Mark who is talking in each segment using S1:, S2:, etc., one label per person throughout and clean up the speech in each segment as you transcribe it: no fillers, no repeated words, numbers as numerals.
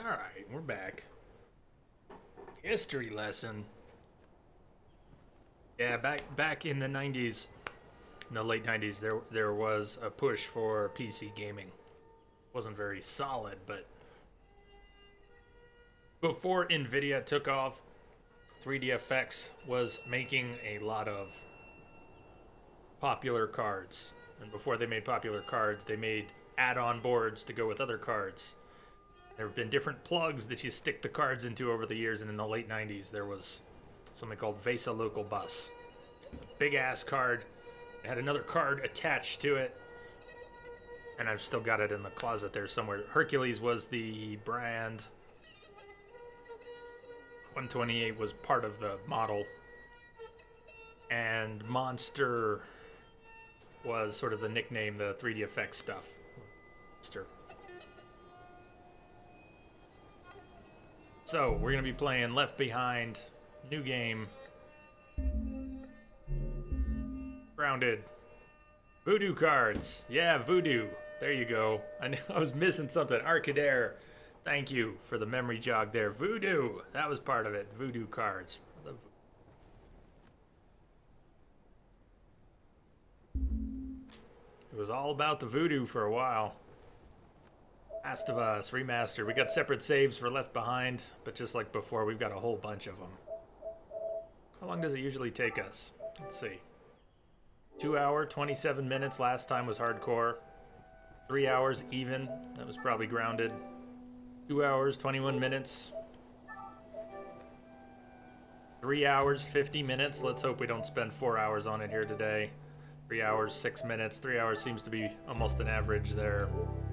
S1: Alright, we're back. History lesson. Yeah, back in the 90s, in the late 90s, there was a push for PC gaming. Wasn't very solid, but before Nvidia took off, 3DFX was making a lot of popular cards. And before they made popular cards, they made add-on boards to go with other cards. There have been different plugs that you stick the cards into over the years, and in the late 90s there was something called VESA Local Bus. It's a big-ass card. It had another card attached to it, and I've still got it in the closet there somewhere. Hercules was the brand. 128 was part of the model. And Monster was sort of the nickname, the 3DFX stuff. Monster. So, we're going to be playing Left Behind, new game. Grounded. Voodoo cards. Yeah, Voodoo. There you go. I knew I was missing something. Arcadair. Thank you for the memory jog there. Voodoo. That was part of it. Voodoo cards. It was all about the voodoo for a while. Last of Us Remastered. We got separate saves for Left Behind, but just like before, we've got a whole bunch of them. How long does it usually take us? Let's see. 2 hour, 27 minutes. Last time was hardcore. 3 hours even. That was probably Grounded. 2 hours, 21 minutes. 3 hours, 50 minutes. Let's hope we don't spend 4 hours on it here today. 3 hours, 6 minutes. 3 hours seems to be almost an average there.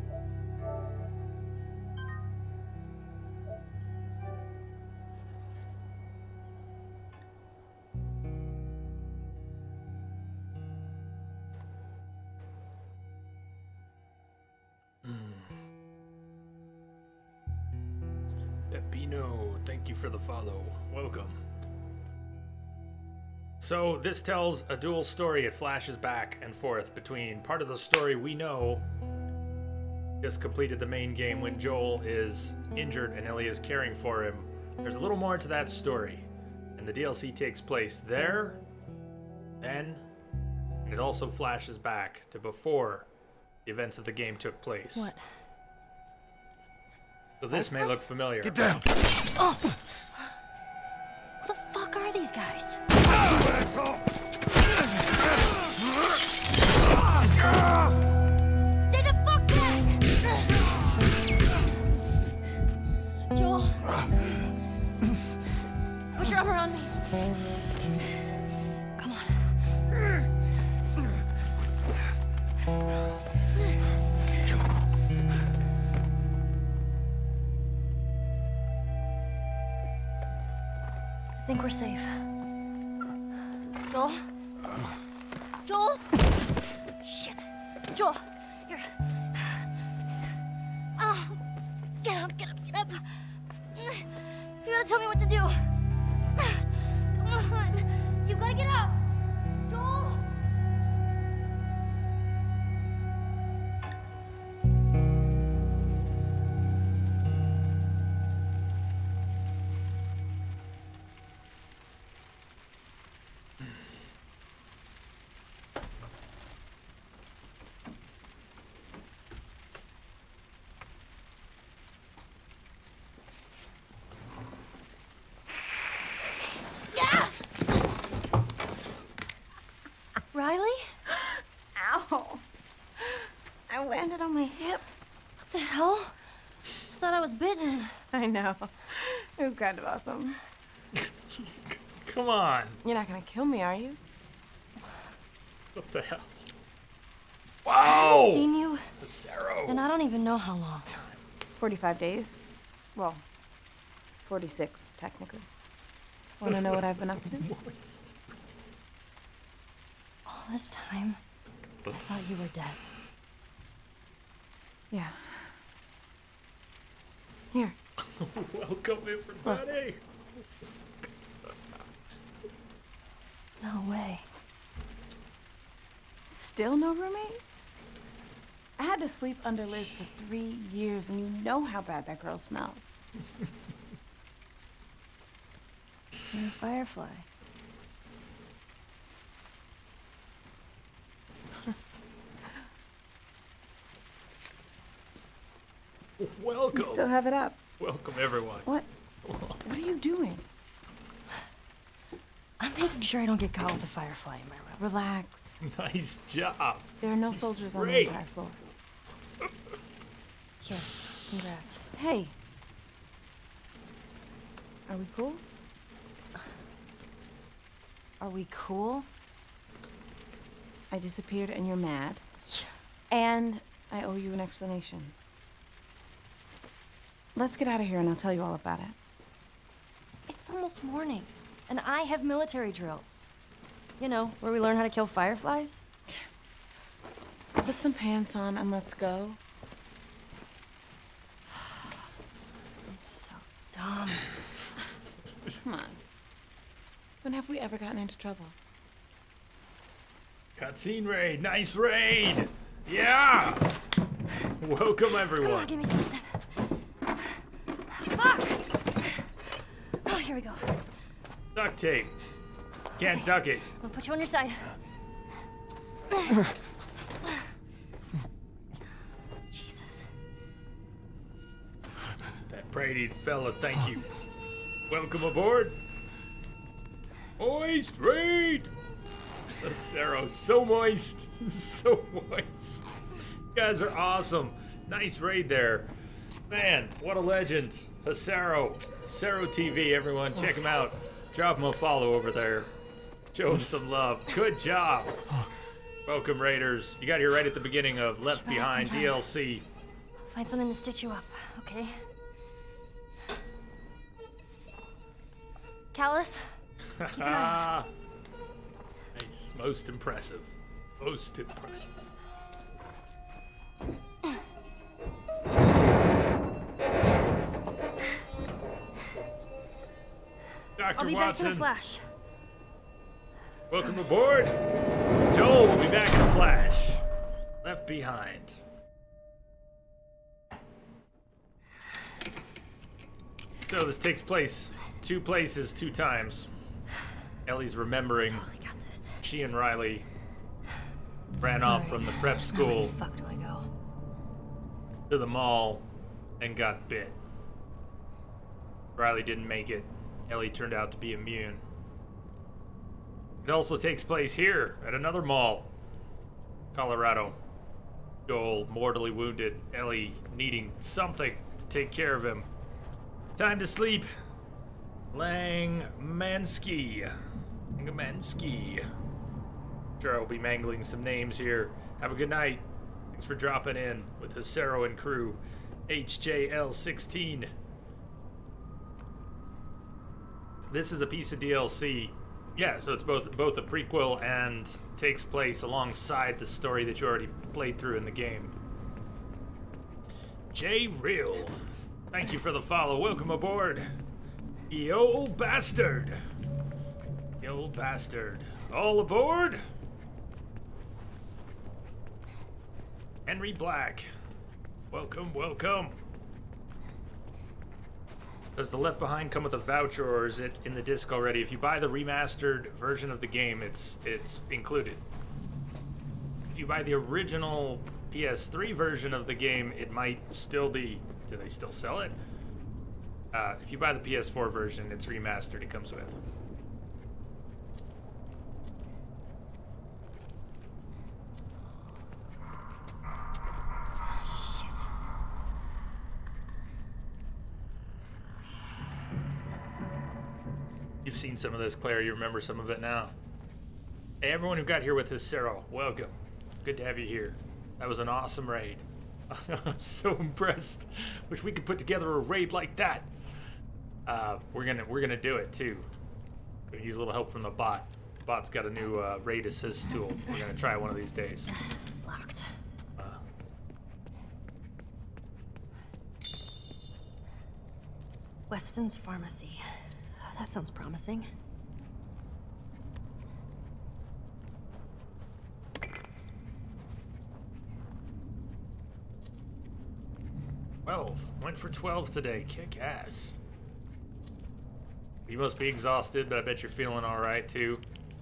S1: Pepino, thank you for the follow. Welcome. So this tells a dual story. It flashes back and forth between part of the story we know just completed the main game when Joel is injured and Ellie is caring for him. There's a little more to that story, and the DLC takes place there, then, and it also flashes back to before the events of the game took place.
S2: What?
S1: So this may look familiar.
S3: Get down!
S2: Oh! Who the fuck are these guys? Stay the fuck back! Joel! Put your arm around me. Come on. I think we're safe. Joel? Joel? Shit. Joel, here. Oh, get up, get up, get up. You gotta tell me what to do. Come on. You gotta get up. Joel? Riley?
S4: Ow. I landed on my hip.
S2: What the hell? I thought I was bitten.
S4: I know. It was kind of awesome.
S1: Come on.
S4: You're not gonna kill me, are you?
S1: What the hell?
S2: I
S1: Wow!
S2: haven't seen you,
S1: Cero.
S2: and I don't even know how long.
S4: 45 days. Well, 46, technically. Wanna know what I've been up to?
S2: All this time, I thought you were dead.
S4: Yeah. Here.
S1: Welcome, everybody.
S2: No way.
S4: Still no roommate? I had to sleep under Liz for 3 years, and you know how bad that girl smelled.
S2: You're a firefly.
S1: Welcome.
S4: You still have it up.
S1: Welcome, everyone.
S4: What? What are you doing?
S2: I'm making sure I don't get caught with a firefly in my room.
S4: Relax.
S1: Nice job.
S4: There are no soldiers on the
S1: great.
S4: entire floor.
S2: Here, congrats.
S4: Hey. Are we cool?
S2: Are we cool?
S4: I disappeared and you're mad. And I owe you an explanation. Let's get out of here and I'll tell you all about it.
S2: It's almost morning, and I have military drills. You know, where we learn how to kill fireflies.
S4: Put some pants on and let's go.
S2: I'm so dumb.
S4: Come on. When have we ever gotten into trouble?
S1: Cutscene raid. Nice raid. Yeah. Welcome,
S2: Come on,
S1: everyone.
S2: give me something. Fuck! Oh, here we go.
S1: Duct tape. Can't duck it.
S2: I'm gonna put you on your side. Jesus.
S1: That pretty fella, thank you. Welcome aboard. Moist raid. Hesero, so moist. So moist. You guys are awesome. Nice raid there. Man, what a legend. Hesero. Hesero TV, everyone. Check him out. Drop him a follow over there. Show him some love. Good job. Welcome, Raiders. You got here right at the beginning of Left
S2: Should buy us some
S1: Behind
S2: time.
S1: DLC.
S2: Find something to stitch you up, okay? Callus? Keep an eye.
S1: Nice. Most impressive. Most impressive. Dr.
S2: I'll be back in
S1: Watson,
S2: a flash.
S1: welcome aboard. Joel will be back in a flash. Left Behind. So this takes place 2 places, 2 times. Ellie's remembering
S2: Totally got this.
S1: she and Riley ran off from the prep
S2: Now where
S1: school
S2: the fuck do I go?
S1: to the mall and got bit. Riley didn't make it. Ellie turned out to be immune. It also takes place here at another mall, Colorado. Joel mortally wounded, Ellie needing something to take care of him. Time to sleep. Langmansky. Langmansky. Sure, I'll be mangling some names here. Have a good night. Thanks for dropping in with Hesero and crew. HJL16. This is a piece of DLC. Yeah, so it's both a prequel and takes place alongside the story that you already played through in the game. J Real, thank you for the follow. Welcome aboard. You old bastard. You old bastard. All aboard. Henry Black. Welcome, welcome. Does the Left Behind come with a voucher, or is it in the disc already? If you buy the remastered version of the game, it's included. If you buy the original PS3 version of the game, it might still be. Do they still sell it? If you buy the PS4 version, it's remastered. It comes with.
S2: Shit.
S1: You've seen some of this, Claire. You remember some of it now. Hey, everyone who got here with Hesero, welcome. Good to have you here. That was an awesome raid. I'm so impressed. Wish we could put together a raid like that. We're gonna do it too. Gonna use a little help from the bot. The bot's got a new raid assist tool. We're gonna try it one of these days.
S2: Locked. Weston's Pharmacy. That sounds promising.
S1: 12. Went for 12 today. Kick ass. You must be exhausted, but I bet you're feeling alright too.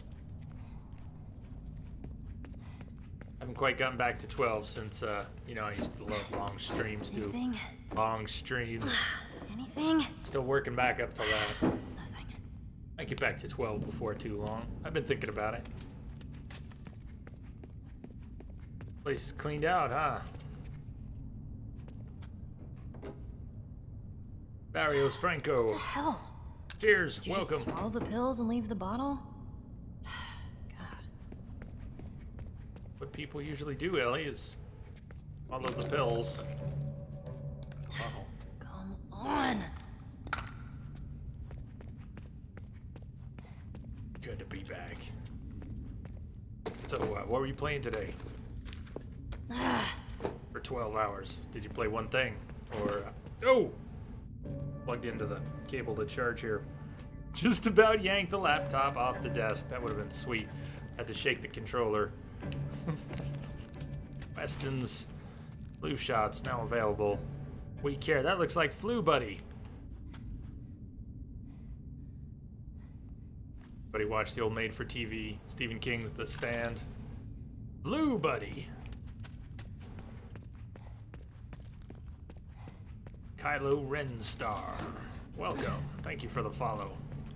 S1: I haven't quite gotten back to 12 since, you know, I used to love long streams too.
S2: Anything?
S1: Long streams.
S2: Anything?
S1: Still working back up to that.
S2: Nothing.
S1: I get back to 12 before too long. I've been thinking about it. Place is cleaned out, huh? Barrios Franco.
S2: What the hell?
S1: Cheers,
S2: Did you
S1: welcome.
S2: just swallow the pills and leave the bottle? God.
S1: What people usually do, Ellie, is follow the pills. Uh-oh.
S2: Come on.
S1: Good to be back. So, what were you playing today? For 12 hours. Did you play one thing? Or, oh! Plugged into the cable to charge here. Just about yanked the laptop off the desk. That would have been sweet. Had to shake the controller. Weston's flu shots now available. We care. That looks like Flu Buddy. Buddy watched the old made-for-TV Stephen King's The Stand. Flu Buddy. Kylo Ren Star. Welcome. Thank you for the follow.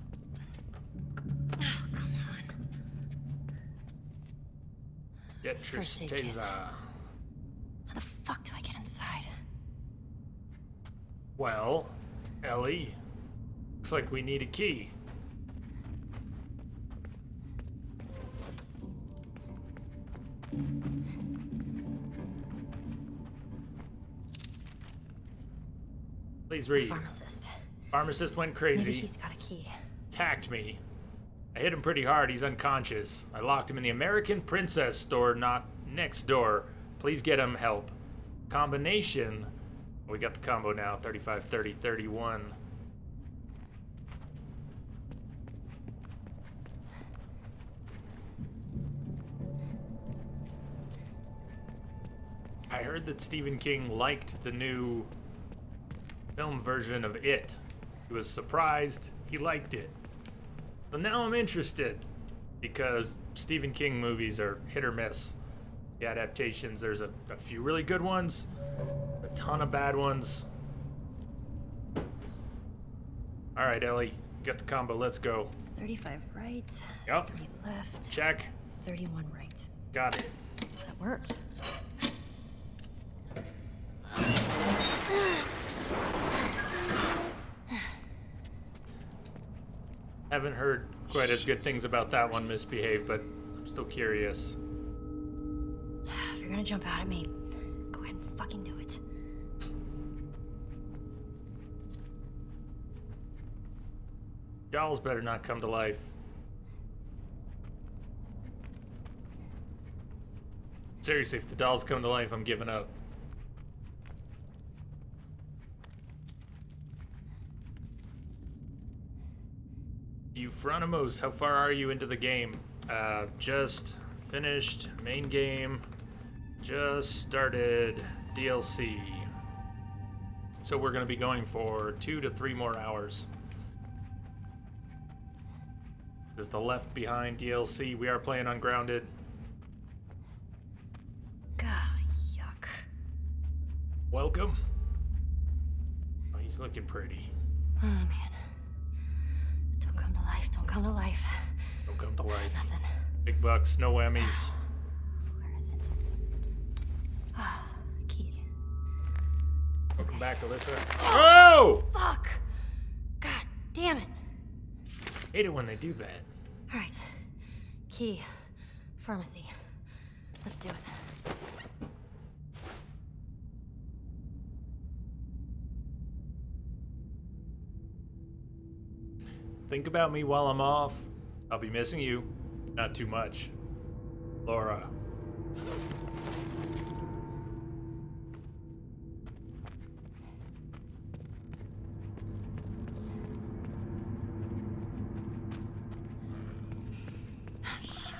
S2: Oh, come on.
S1: Detrish
S2: First aid kit.
S1: Teza.
S2: How the fuck do I get inside?
S1: Well, Ellie, looks like we need a key. Please read.
S2: Pharmacist.
S1: Pharmacist went
S2: Maybe
S1: crazy.
S2: he's got a key.
S1: Attacked me. I hit him pretty hard. He's unconscious. I locked him in the American Princess store, not next door. Please get him help. Combination. We got the combo now. 35, 30, 31. I heard that Stephen King liked the new film version of It. He was surprised he liked it. So now I'm interested, because Stephen King movies are hit or miss. The adaptations, there's a few really good ones, a ton of bad ones. All right, Ellie, got the combo, let's go.
S2: 35 right.
S1: Yup.
S2: 30 left.
S1: Check.
S2: 31 right.
S1: Got it.
S2: That worked.
S1: Haven't heard quite as good things about that one, Misbehave, but I'm still curious.
S2: If you're gonna jump out at me, go ahead and fucking do it.
S1: Dolls better not come to life. Seriously, if the dolls come to life, I'm giving up. Euphronimos, how far are you into the game? Just finished main game. Just started DLC. So we're gonna be going for 2 to 3 more hours. This is the Left Behind DLC. We are playing Ungrounded.
S2: God, yuck.
S1: Welcome. Oh, he's looking pretty.
S2: Oh, man. Don't come to life. Don't come to life.
S1: Don't come to life.
S2: Nothing.
S1: Big bucks, no whammies.
S2: Where is it? Ah, key.
S1: Welcome back, Alyssa. Oh!
S2: Fuck! God damn it.
S1: Hate it when they do that.
S2: All right. Key. Pharmacy. Let's do it.
S1: Think about me while I'm off. I'll be missing you. Not too much. Laura.
S2: Shit.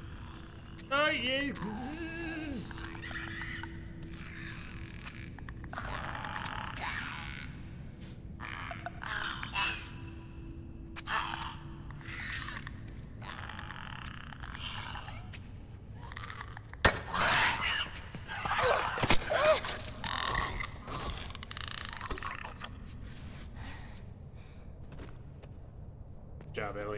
S1: Oh, yes. job, Ellie.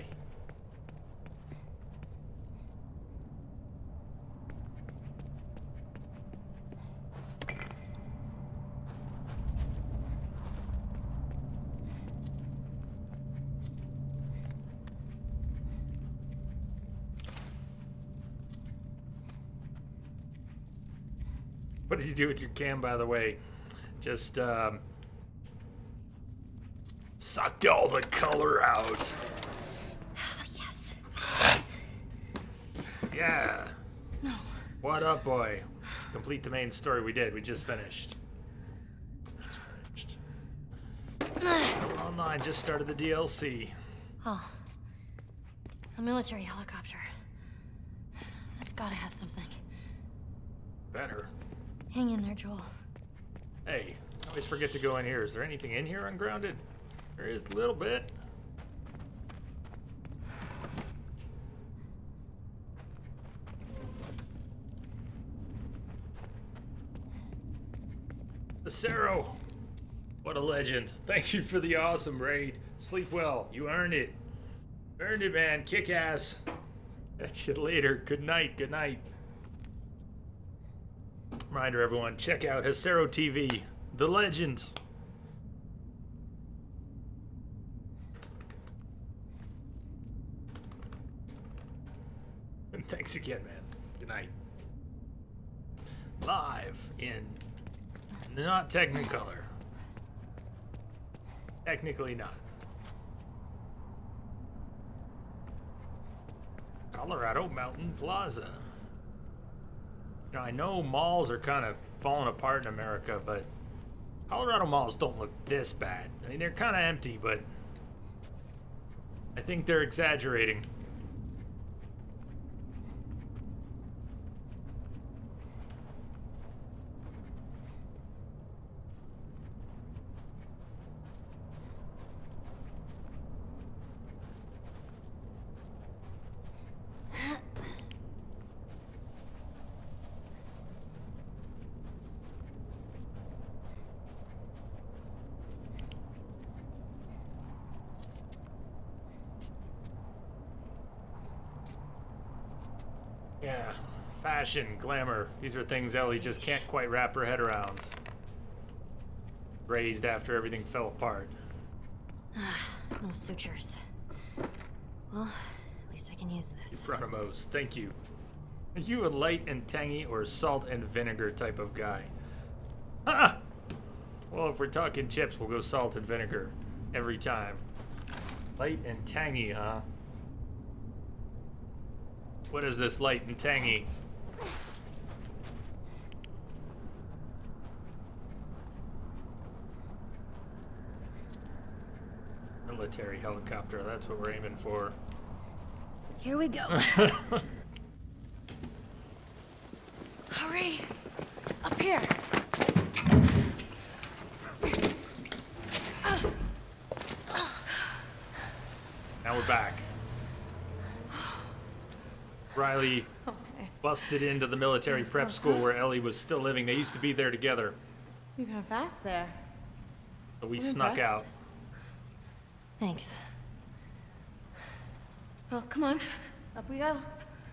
S1: What did you do with your cam, by the way? Just, sucked all the color out.
S2: Yes.
S1: Yeah.
S2: No.
S1: What up, boy? Complete the main story we did. We just finished. Online just started the DLC.
S2: Oh. A military helicopter. That's gotta have something.
S1: Better.
S2: Hang in there, Joel.
S1: Hey, I always forget to go in here. Is there anything in here ungrounded? There is a little bit. Acero! What a legend. Thank you for the awesome raid. Sleep well. You earned it. Earned it, man. Kick ass. Catch you later. Good night. Good night. Reminder, everyone, check out Acero TV, the legend. And thanks again, man. Good night. Live in not Technicolor. Technically not. Colorado Mountain Plaza. You know, I know malls are kind of falling apart in America, but Colorado malls don't look this bad. I mean, they're kind of empty, but I think they're exaggerating. Yeah, fashion, glamour. These are things Ellie just can't quite wrap her head around. Raised after everything fell apart.
S2: No sutures. Well, at least I can use this.
S1: Frontimos, thank you. Are you a light and tangy or salt and vinegar type of guy? Ah! Well, if we're talking chips, we'll go salt and vinegar. Every time. Light and tangy, huh? What is this light and tangy? Military helicopter, that's what we're aiming for.
S2: Here we go.
S4: Hurry! Up here!
S1: Now we're back. Riley busted into the military prep school where Ellie was still living. They used to be there together.
S4: You're kind of fast there.
S1: So we
S4: I'm
S1: snuck
S4: impressed.
S1: out.
S2: Thanks.
S4: Well, come on. Up we go.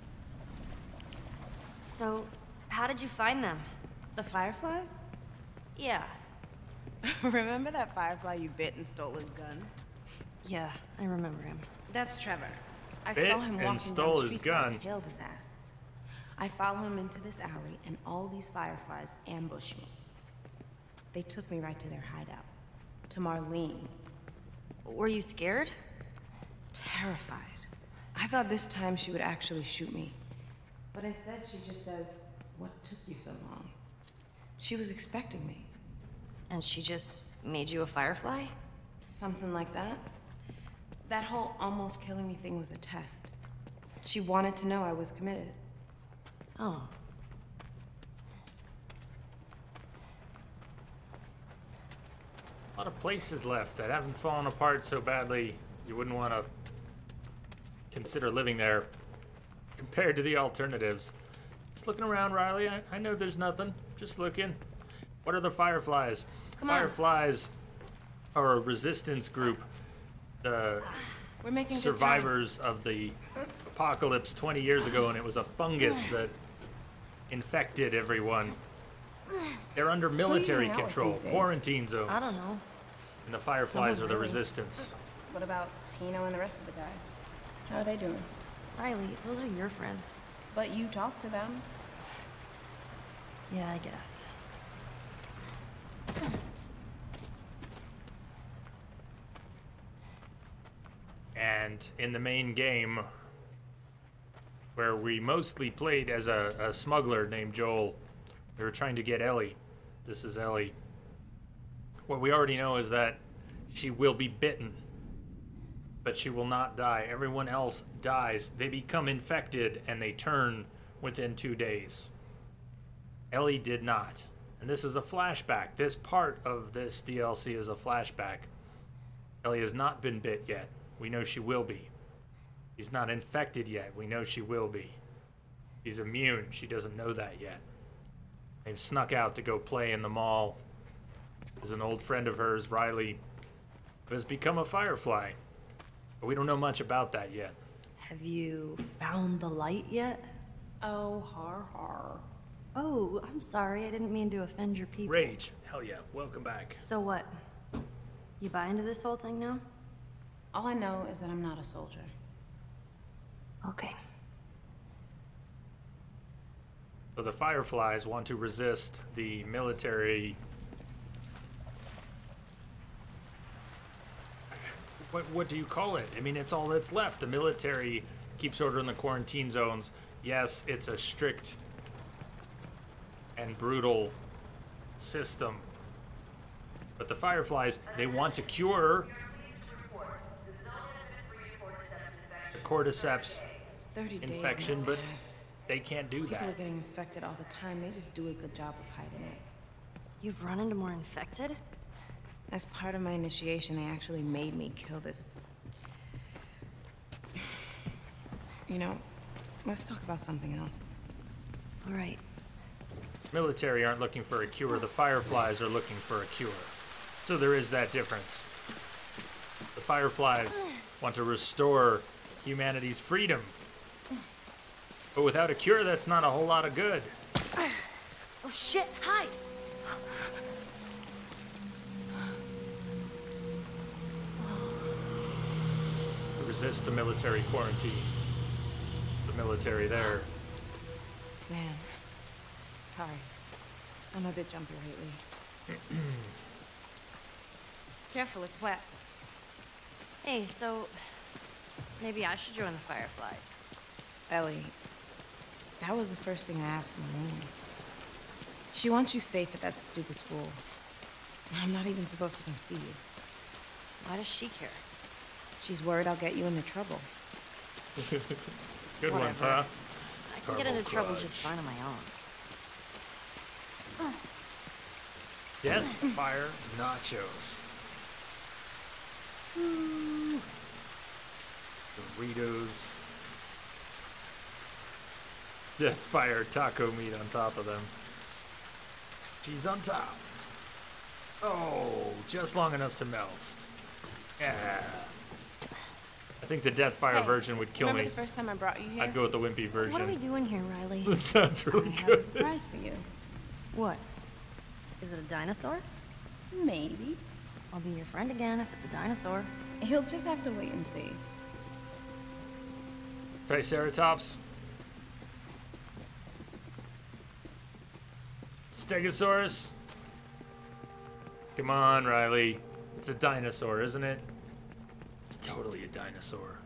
S2: So, how did you find them?
S4: The fireflies?
S2: Yeah.
S4: Remember that firefly you bit and stole his gun?
S2: Yeah, I remember him.
S4: That's Trevor. I
S1: Bit
S4: saw him
S1: and
S4: walking
S1: stole
S4: down the
S1: his
S4: street, so
S1: gun.
S4: I tailed his ass. I follow him into this alley, and all these fireflies ambush me. They took me right to their hideout. To Marlene.
S2: Were you scared?
S4: Terrified. I thought this time she would actually shoot me. But instead she just says, "What took you so long?" She was expecting me.
S2: And she just made you a firefly?
S4: Something like that. That whole almost killing me thing was a test. She wanted to know I was committed.
S2: Oh.
S1: A lot of places left that haven't fallen apart so badly you wouldn't want to consider living there compared to the alternatives. Just looking around, Riley. I know there's nothing. Just looking. What are the fireflies?
S4: Come on.
S1: Fireflies are a resistance group.
S4: We're making good time.
S1: survivors of the apocalypse 20 years ago, and it was a fungus that infected everyone. They're under military
S4: hang out with
S1: control,
S4: these days?
S1: quarantine zones.
S2: I don't know.
S1: And the Fireflies are the
S2: really.
S1: resistance.
S4: What about Tino and the rest of the guys? How are they doing?
S2: Riley, those are your friends.
S4: But you talk to them.
S2: Yeah, I guess.
S1: And in the main game, where we mostly played as a smuggler named Joel, we were trying to get Ellie. This is Ellie. What we already know is that she will be bitten, but she will not die. Everyone else dies. They become infected and they turn within 2 days. Ellie did not. And this is a flashback. This part of this DLC is a flashback. Ellie has not been bit yet. We know she will be. She's not infected yet. We know she will be. She's immune. She doesn't know that yet. They've snuck out to go play in the mall. There's an old friend of hers, Riley, who has become a Firefly. But we don't know much about that yet.
S2: Have you found the light yet?
S4: Oh, har har.
S2: Oh, I'm sorry. I didn't mean to offend your people.
S1: Rage. Hell yeah. Welcome back.
S2: So what? You buy into this whole thing now?
S4: All I know is that I'm not a soldier.
S2: Okay.
S1: So the Fireflies want to resist the military. What do you call it? I mean, it's all that's left. The military keeps order in the quarantine zones. Yes, it's a strict and brutal system. But the Fireflies, they want to cure the cordyceps
S4: 30 days
S1: infection,
S4: might
S1: but
S4: pass.
S1: they can't do
S4: People are
S1: that.
S4: getting infected all the time. They just do a good job of hiding it.
S2: You've run into more infected?
S4: As part of my initiation, they actually made me kill this. You know, let's talk about something else.
S2: All right.
S1: Military aren't looking for a cure. The Fireflies are looking for a cure. So there is that difference. The Fireflies want to restore humanity's freedom. But without a cure, that's not a whole lot of good.
S2: Oh shit, hide!
S1: Resist the military quarantine. The military there.
S4: Man, sorry. I'm a bit jumpy lately. Careful, it's wet.
S2: Hey, so maybe I should join the Fireflies.
S4: Ellie, that was the first thing I asked Marlene. She wants you safe at that stupid school. I'm not even supposed to come see you.
S2: Why does she care?
S4: She's worried I'll get you into trouble.
S1: Good ones,
S2: Whatever.
S1: huh?
S2: I can get into
S1: Carbo
S2: trouble
S1: Crunch.
S2: just fine on my own.
S1: Death, fire, nachos. Doritos. Death, fire, taco meat on top of them. Cheese on top. Oh, just long enough to melt. Yeah. I think the Deathfire
S4: Hey,
S1: version would kill
S4: Remember
S1: me.
S4: the first time I brought you here?
S1: I'd go with the wimpy version.
S2: What are we doing here, Riley?
S1: That sounds really
S4: I have a
S1: good.
S4: surprise for you.
S2: What? Is it a dinosaur?
S4: Maybe.
S2: I'll be your friend again if it's a dinosaur.
S4: You'll just have to wait and see.
S1: Triceratops. Stegosaurus. Come on, Riley. It's a dinosaur, isn't it? It's totally a dinosaur.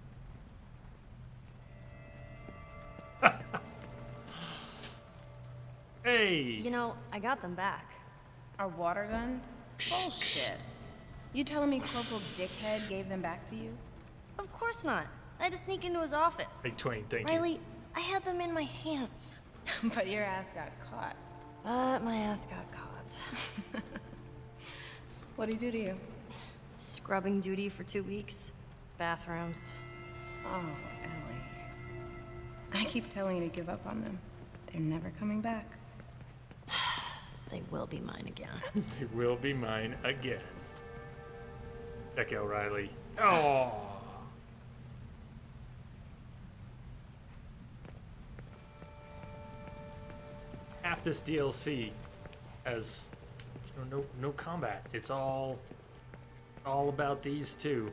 S1: Hey!
S2: You know, I got them back.
S4: Our water guns? Bullshit. You telling me Corporal Dickhead gave them back to you?
S2: Of course not. I had to sneak into his office.
S1: Big Twain, thank you.
S2: Riley, I had them in my hands.
S4: But your ass got caught.
S2: But my ass got caught.
S4: What'd he do to you?
S2: Scrubbing duty for 2 weeks. Bathrooms.
S4: Oh, Ellie. I keep telling you to give up on them. They're never coming back.
S2: They will be mine again.
S1: They will be mine again. Check out Riley. Oh! this DLC as no combat. It's all about these two.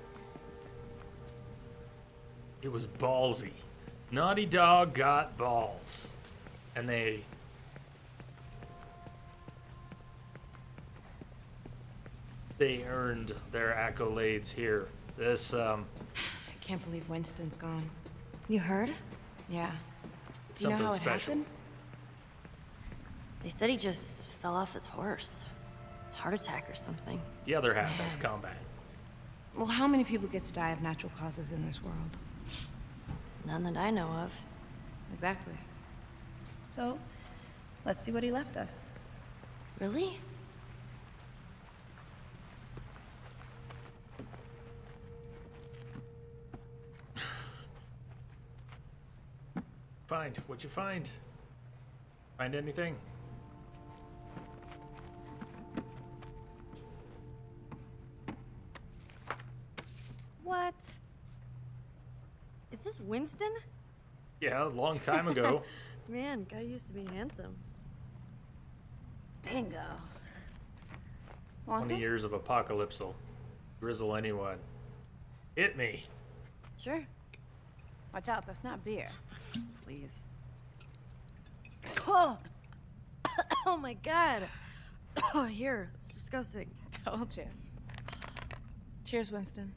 S1: It was ballsy. Naughty Dog got balls, and they earned their accolades here. This
S4: I can't believe Winston's gone.
S2: You heard?
S4: Yeah.
S1: it's
S4: Do you know
S1: something
S4: how it
S1: special.
S4: happened?
S2: They said he just fell off his horse. Heart attack or something.
S1: The other half is combat.
S4: Well, how many people get to die of natural causes in this world?
S2: None that I know of.
S4: Exactly. So, let's see what he left us.
S2: Really?
S1: Find. What'd you find? Find anything?
S2: What? Is this Winston?
S1: Yeah, a long time ago.
S2: Man, guy used to be handsome.
S4: Bingo. Want
S1: 20
S4: some?
S1: years of apocalypse'll grizzle anyone. Hit me.
S2: Sure.
S4: Watch out, that's not beer. Please.
S2: Oh! Oh my god! Oh, here. It's disgusting.
S4: Told you. Cheers, Winston.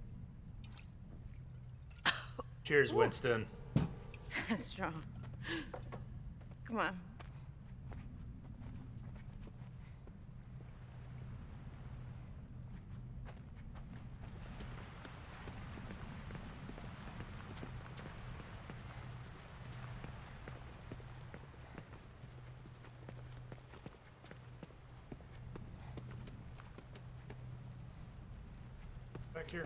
S1: Cheers, Winston.
S4: That's strong. Come on.
S1: Back here.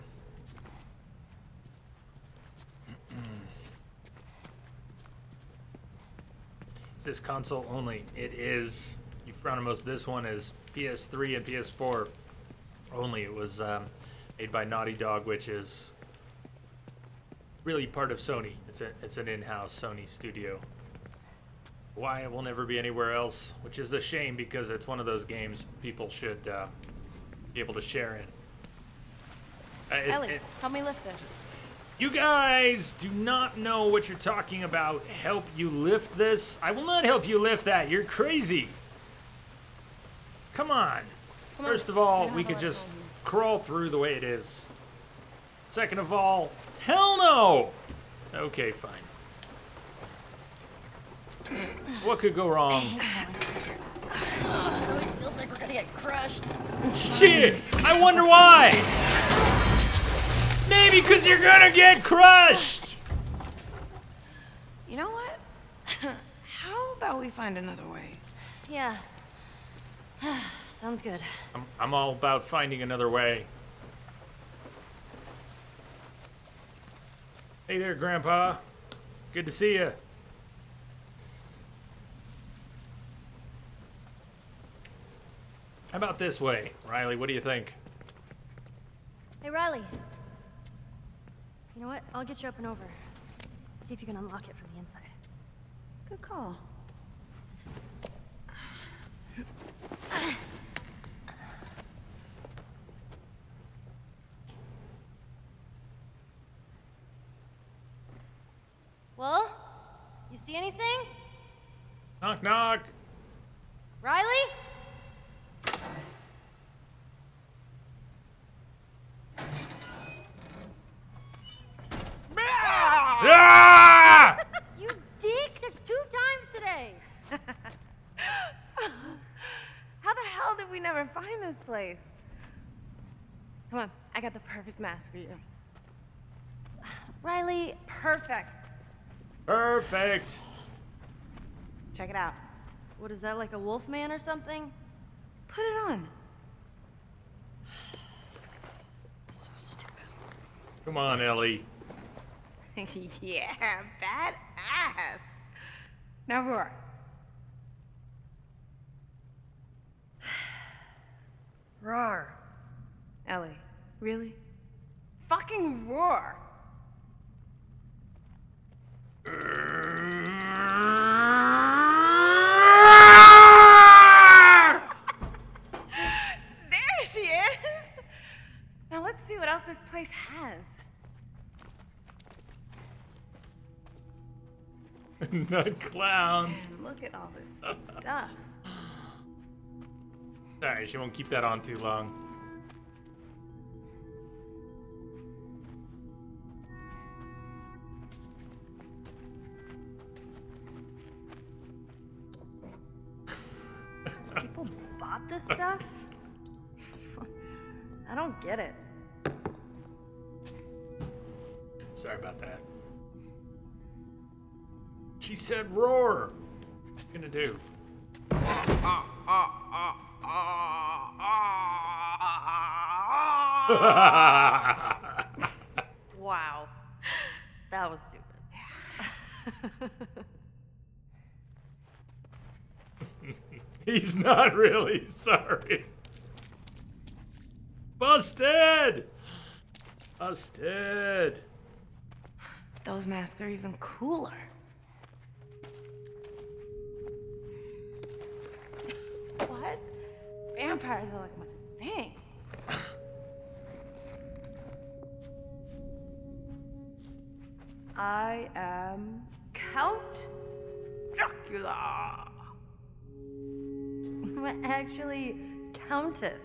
S1: This console only. It is. Euphronimos, this one is PS3 and PS4 only. It was made by Naughty Dog, which is really part of Sony. It's an in-house Sony studio. Why it will never be anywhere else, which is a shame because it's one of those games people should be able to share in.
S2: Ellie, help me lift this.
S1: You guys do not know what you're talking about. Help you lift this? I will not help you lift that. You're crazy. Come on. First of all, we could just crawl through the way it is. Second of all, hell no. Okay, fine. What could go wrong?
S2: It always feels like we're gonna get crushed.
S1: Shit! I wonder why! Maybe because you're gonna get crushed!
S4: You know what? How about we find another way?
S2: Yeah. Sounds good.
S1: I'm all about finding another way. Hey there, Grandpa. Good to see you. How about this way? Riley, what do you think?
S2: Hey, Riley. You know what? I'll get you up and over. See if you can unlock it from the inside.
S4: Good call.
S2: Well, you see anything?
S1: Knock, knock.
S2: Riley?
S1: Ah!
S2: You dick! That's 2 times today!
S4: How the hell did we never find this place? Come on, I got the perfect mask for you.
S2: Riley,
S4: Perfect.
S1: Perfect.
S4: Check it out.
S2: what is that, like a wolf man or something?
S4: Put it on.
S2: So stupid.
S1: Come on, Ellie.
S4: Yeah, badass. Now roar. Roar. Ellie, really? Fucking roar.
S1: Nut clowns.
S4: Man, look at all this stuff.
S1: Alright, she won't keep that on too long.
S3: People bought this stuff? I don't get it.
S1: Sorry about that. She said roar. What are you gonna do?
S3: Wow. That was stupid.
S1: He's not really sorry. Busted! Busted!
S4: Those masks are even cooler. What? Vampires are like my thing. I am Count Dracula.
S3: Actually, Countess.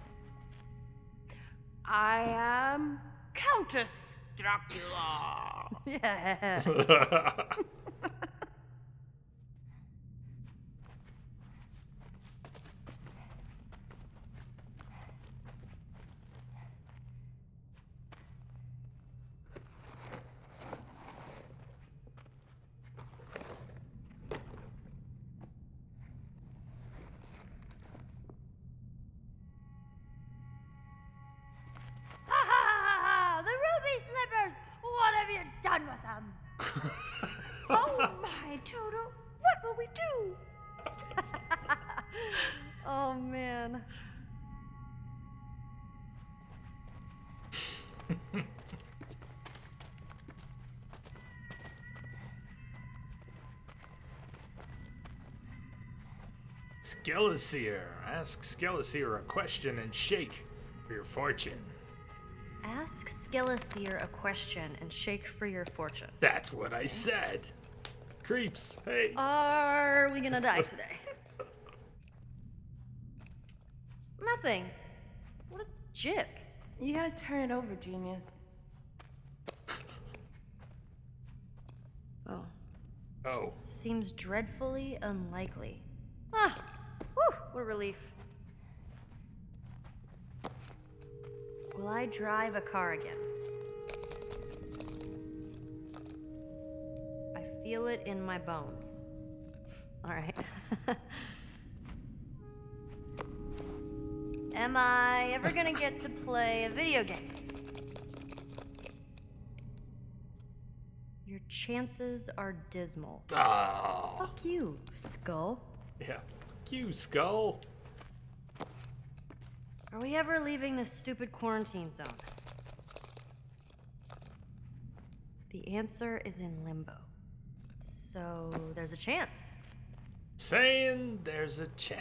S4: I am Countess Dracula.
S3: Yeah.
S2: The ruby slippers! What have you done with them?
S4: Oh my, Toto, what will we do?
S3: Oh, man.
S1: Skeleseer. Ask Skeleseer a question and shake for your fortune.
S3: Ask Skeleseer a question and shake for your fortune.
S1: That's what I said. Creeps. Hey.
S3: Are we gonna die today? Nothing. What a jip.
S4: You gotta turn it over, genius.
S3: Oh.
S1: Oh.
S3: Seems dreadfully unlikely. Ah! Whew! What a relief. Will I drive a car again? I feel it in my bones. Alright. Am I ever gonna get to play a video game? Your chances are dismal.
S1: Oh.
S3: Fuck you, Skull.
S1: Yeah. Fuck you, Skull.
S3: Are we ever leaving this stupid quarantine zone? The answer is in limbo. So there's a chance.
S1: Saying there's a chance.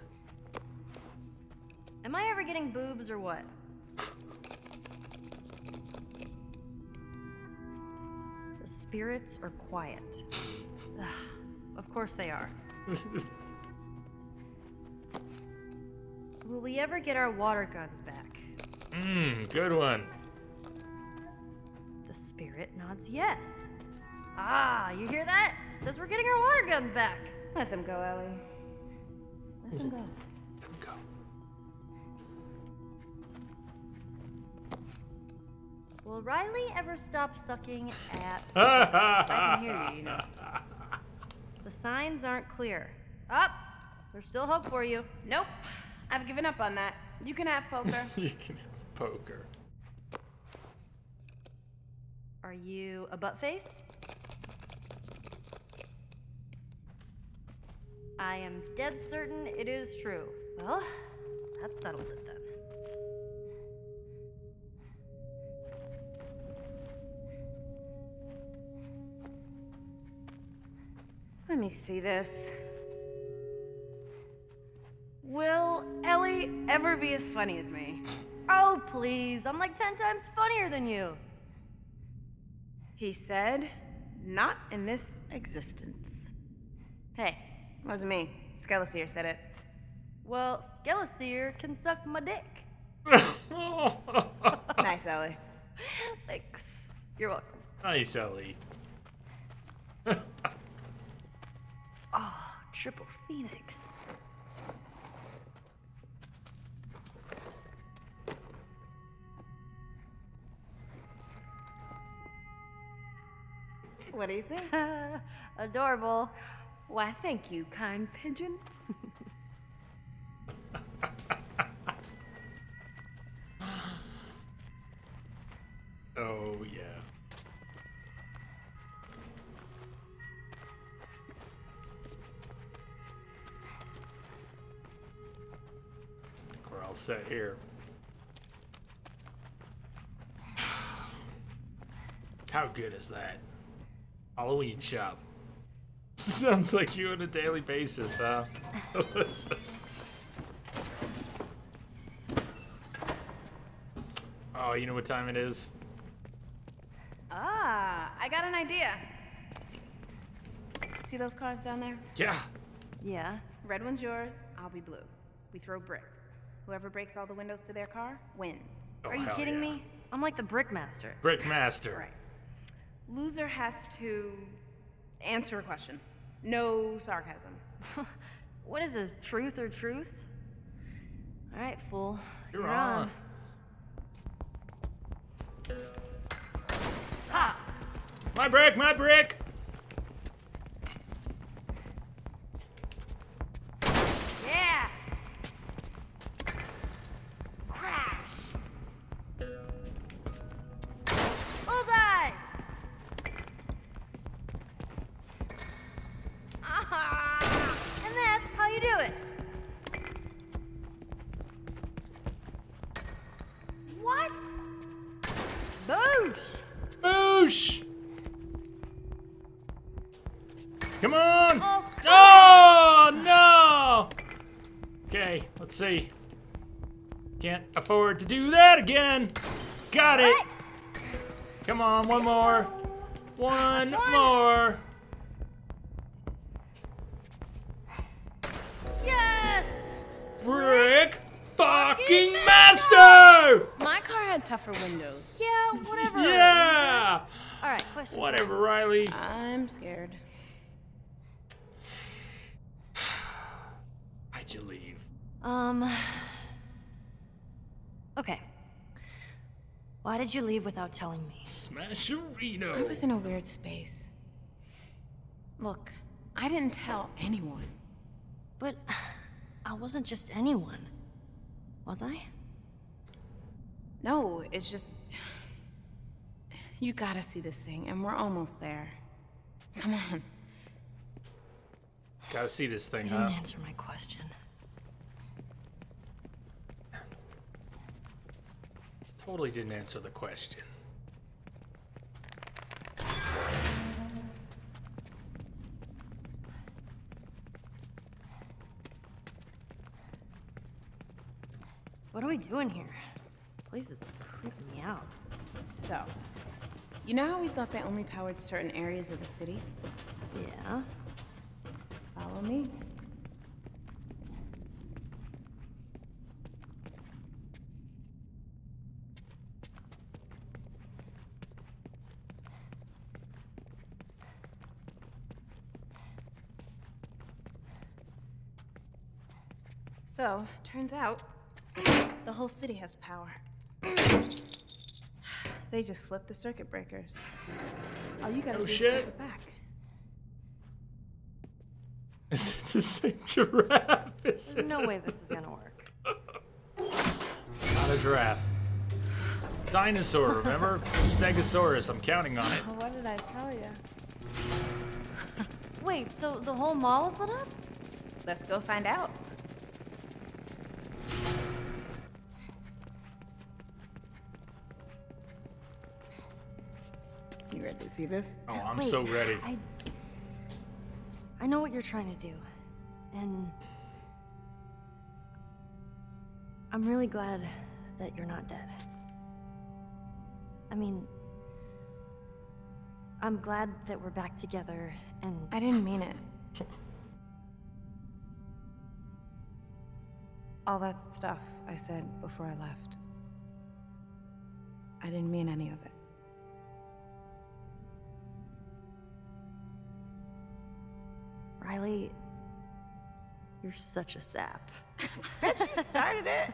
S3: Am I ever getting boobs or what? The spirits are quiet. Ugh, of course they are. Will we ever get our water guns back?
S1: Good one.
S3: The spirit nods yes. Ah, you hear that? Says we're getting our water guns back.
S4: Let them go, Ellie. Let them go.
S1: Go.
S3: Will Riley ever stop sucking at...
S4: I can hear you, you know.
S3: The signs aren't clear. Up! There's still hope for you.
S4: Nope. I've given up on that. You can have poker.
S1: You can have poker.
S3: Are you a butt face? I am dead certain it is true. Well, that settles it then.
S4: Let me see this. Will Ellie ever be as funny as me?
S3: Oh, please. I'm like 10 times funnier than you.
S4: He said, Not in this existence.
S3: Hey,
S4: Wasn't me. Skeleseer said it.
S3: well, Skeleseer can suck my dick.
S4: Nice, Ellie.
S3: Thanks. You're welcome.
S1: Nice, Ellie.
S3: Oh, triple phoenix.
S4: What do you think?
S3: Adorable.
S4: Why, thank you, kind pigeon.
S1: Oh, yeah. I think we're all set here. How good is that? Halloween shop. Sounds like you on a daily basis, huh? Oh, you know what time it is?
S4: Ah, I got an idea. See those cars down there?
S1: Yeah.
S3: Yeah.
S4: Red one's yours, I'll be blue. We throw bricks. Whoever breaks all the windows to their car wins.
S1: Oh,
S3: Are you
S1: hell
S3: kidding
S1: yeah.
S3: me? I'm like the Brickmaster.
S1: Brickmaster.
S4: Right. Loser has to answer a question. No sarcasm.
S3: What is this, truth or truth? All right, fool.
S1: You're on.
S3: Ha!
S1: My brick, my brick!
S3: Yeah! Crash! Bullseye! Ah! And that's how you do it. What? Boosh!
S1: Boosh! Come on!
S3: Oh,
S1: Oh, no! Okay, let's see. Can't afford to do that again. Got it.
S3: What?
S1: Come on, one more. One more.
S3: Yes!
S1: Brick fucking master!
S4: My car had tougher windows.
S3: Yeah, whatever.
S1: Yeah!
S3: All right, question.
S1: Whatever, Riley.
S4: I'm scared.
S1: Why'd you leave?
S3: Okay. Why did you leave without telling me?
S4: I
S1: Smasherino.
S4: was in a weird space. Look, I didn't tell anyone.
S3: But I wasn't just anyone. Was I?
S4: No, it's just... You gotta see this thing, and we're almost there. Come on.
S1: Gotta see this thing,
S3: You didn't
S1: huh?
S3: answer my question.
S1: Totally didn't answer the question.
S3: What are we doing here? The place is creeping me out.
S4: So, you know how we thought they only powered certain areas of the city?
S3: Yeah.
S4: Follow me. So, turns out, the whole city has power. They just flipped the circuit breakers. All you gotta
S1: Oh,
S4: do is
S1: shit.
S4: flip it back.
S1: Is it the same giraffe? Is
S3: There's
S1: it?
S3: no way this is gonna work.
S1: Not a giraffe. Dinosaur, remember? Stegosaurus, I'm counting on it.
S4: What did I tell you?
S3: Wait, so the whole mall is lit up?
S4: Let's go find out. You ready to see this?
S1: Oh, I'm
S3: Wait,
S1: so ready.
S3: I know what you're trying to do. And I'm really glad that you're not dead. I mean, I'm glad that we're back together, and
S4: I didn't mean it. All that stuff I said before I left. I didn't mean any of it.
S3: Riley, you're such a sap.
S4: Bet you started it.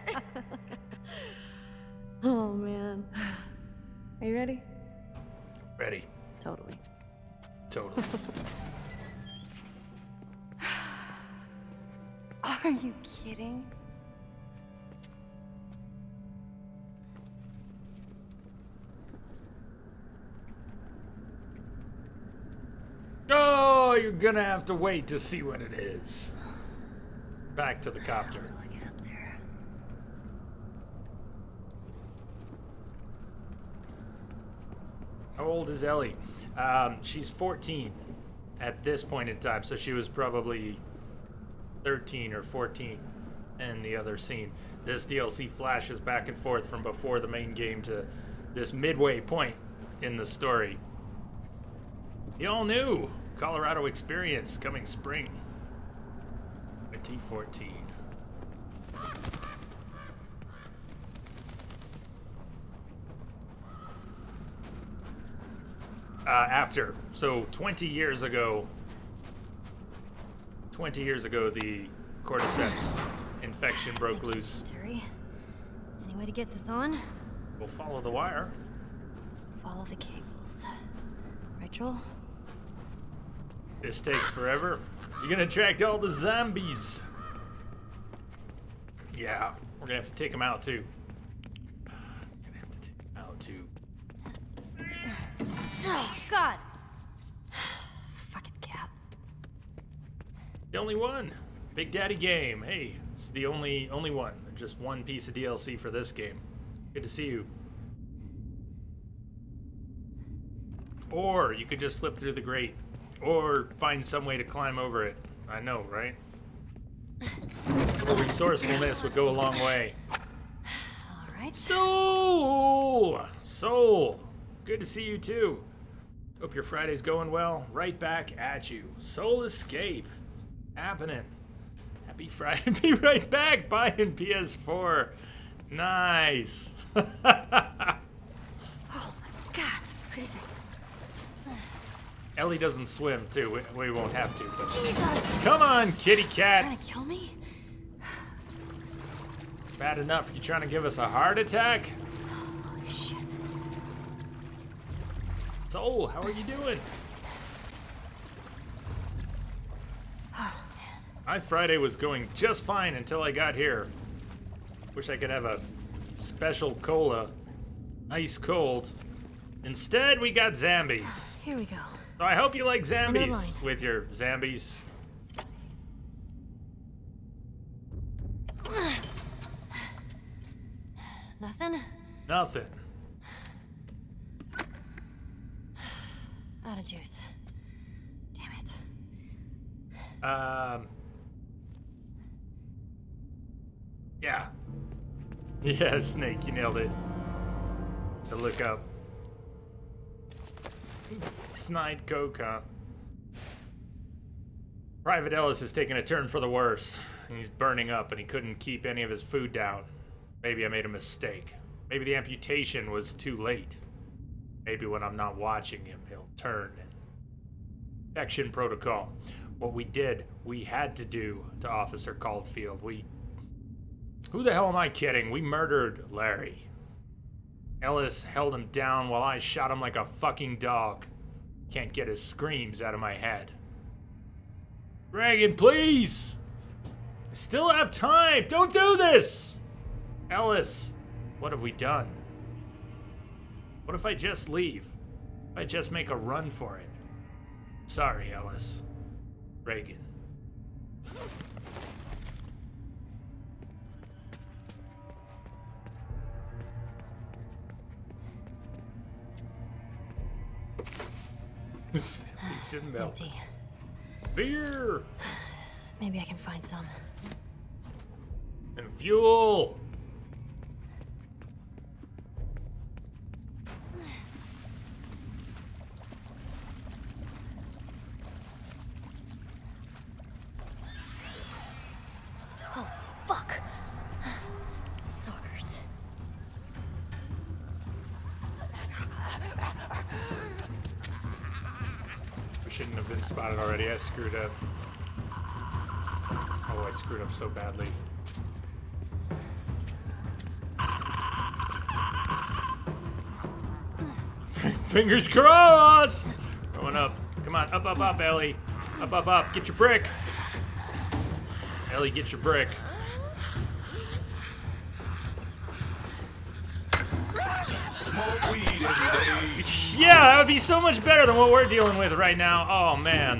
S3: Oh, man.
S4: Are you ready?
S1: Ready.
S3: Totally.
S1: Totally.
S3: Are you kidding?
S1: Oh, you're gonna have to wait to see what it is. Back to the copter.
S3: How do I get up there?
S1: How old is Ellie? She's 14 at this point in time, so she was probably 13 or 14 in the other scene. This DLC flashes back and forth from before the main game to this midway point in the story. The all-new Colorado experience coming spring 2014. After. So 20 years ago, the cordyceps infection broke loose.
S3: Terry, any way to get this on?
S1: We'll follow the wire.
S3: Follow the cables. Right, Joel?
S1: This takes forever. You're gonna attract all the zombies. Yeah, we're gonna have to take them out too.
S3: Oh, God! Fucking cat.
S1: The only one. Big Daddy game. Hey, it's the only one. Just one piece of DLC for this game. Good to see you. Or you could just slip through the grate. Or find some way to climb over it. I know, right? A little resourcefulness would go a long way.
S3: All right.
S1: Soul! Good to see you too. Hope your Friday's going well. Right back at you. Soul Escape. Happening. Happy Friday. Be right back. Buying PS4. Nice.
S3: Oh my God, that's freezing.
S1: Ellie doesn't swim too. We won't have to. But
S3: Jesus!
S1: come on, kitty cat.
S3: Trying to kill me?
S1: Bad enough. You trying to give us a heart attack?
S3: Holy shit.
S1: Soul, how are you doing? My Friday was going just fine until I got here. Wish I could have a special cola, ice cold. Instead, we got zombies.
S3: Here we go.
S1: So I hope you like zombies
S3: line.
S1: with your zombies.
S3: Nothing?
S1: Nothing.
S3: Out of juice. Damn it.
S1: Yeah. Yeah, Snake, you nailed it. To look up. Snide Coke, huh? Private Ellis has taken a turn for the worse. He's burning up and he couldn't keep any of his food down. Maybe I made a mistake. Maybe the amputation was too late. Maybe when I'm not watching him, he'll turn. Infection protocol. What we had to do to Officer Caulfield. Who the hell am I kidding? We murdered Larry. Ellis held him down while I shot him like a fucking dog. Can't get his screams out of my head. Reagan, please! I still have time! Don't do this! Ellis, what have we done? What if I just leave? If I just make a run for it? Sorry, Ellis. Reagan. Sitting milk.
S3: Empty.
S1: Beer!
S3: Maybe I can find some.
S1: And fuel! shouldn't have been spotted already. I screwed up. Oh, I screwed up so badly. Fingers crossed! Going up. Come on, up, up, up, Ellie. Up, up, up. Get your brick. Ellie, get your brick.
S5: Smoke weed every day.
S1: Yeah, that would be so much better than what we're dealing with right now. Oh, man.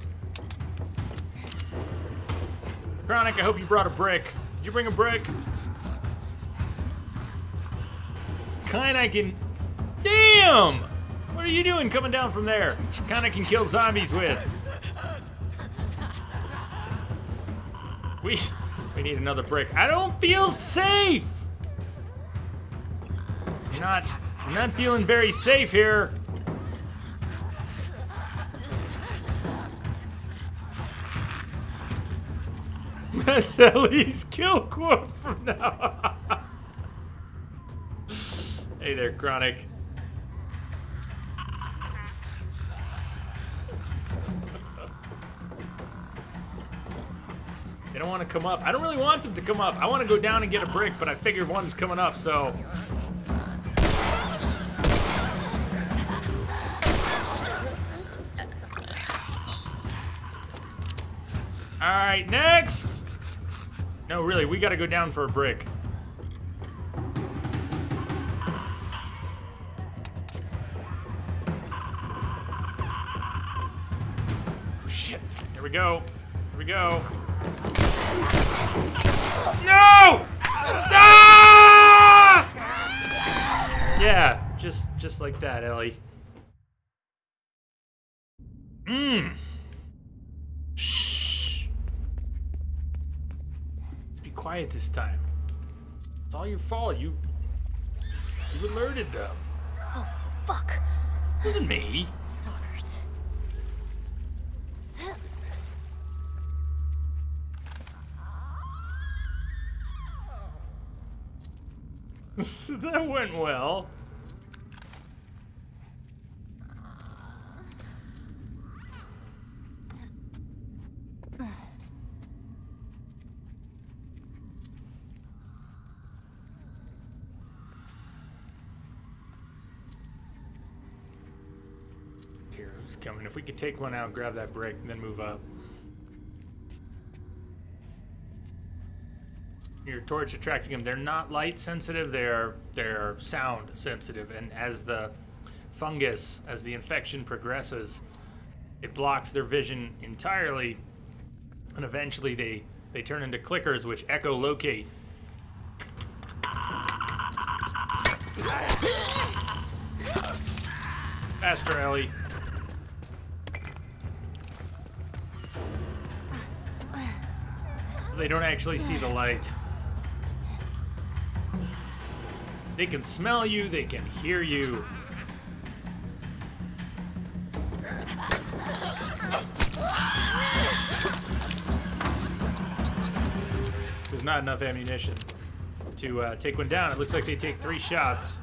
S1: Chronic, I hope you brought a brick. Did you bring a brick? Kinda can... Damn! What are you doing coming down from there? Kinda can kill zombies with. We need another brick. I don't feel safe! I'm not feeling very safe here. That's Ellie's kill quote from now on. Hey there, Chronic. They don't want to come up. I don't really want them to come up. I want to go down and get a brick, but I figured one's coming up, so... Alright, next! No, really, we gotta go down for a brick. Oh, shit. Here we go. Here we go. No! Ah! Yeah, just like that, Ellie. Shh. Let's be quiet this time. It's all your fault. You alerted them.
S2: Oh, fuck.
S1: It wasn't me.
S2: Stalkers.
S1: That went well. Here, who's coming? If we could take one out, grab that brick, and then move up. Your torch attracting them. They're not light sensitive, they're sound sensitive, and as the fungus, as the infection progresses, it blocks their vision entirely, and eventually they turn into clickers which echolocate. Faster, Ellie. They don't actually see the light. They can smell you, they can hear you. This is not enough ammunition to take one down. It looks like they take 3 shots.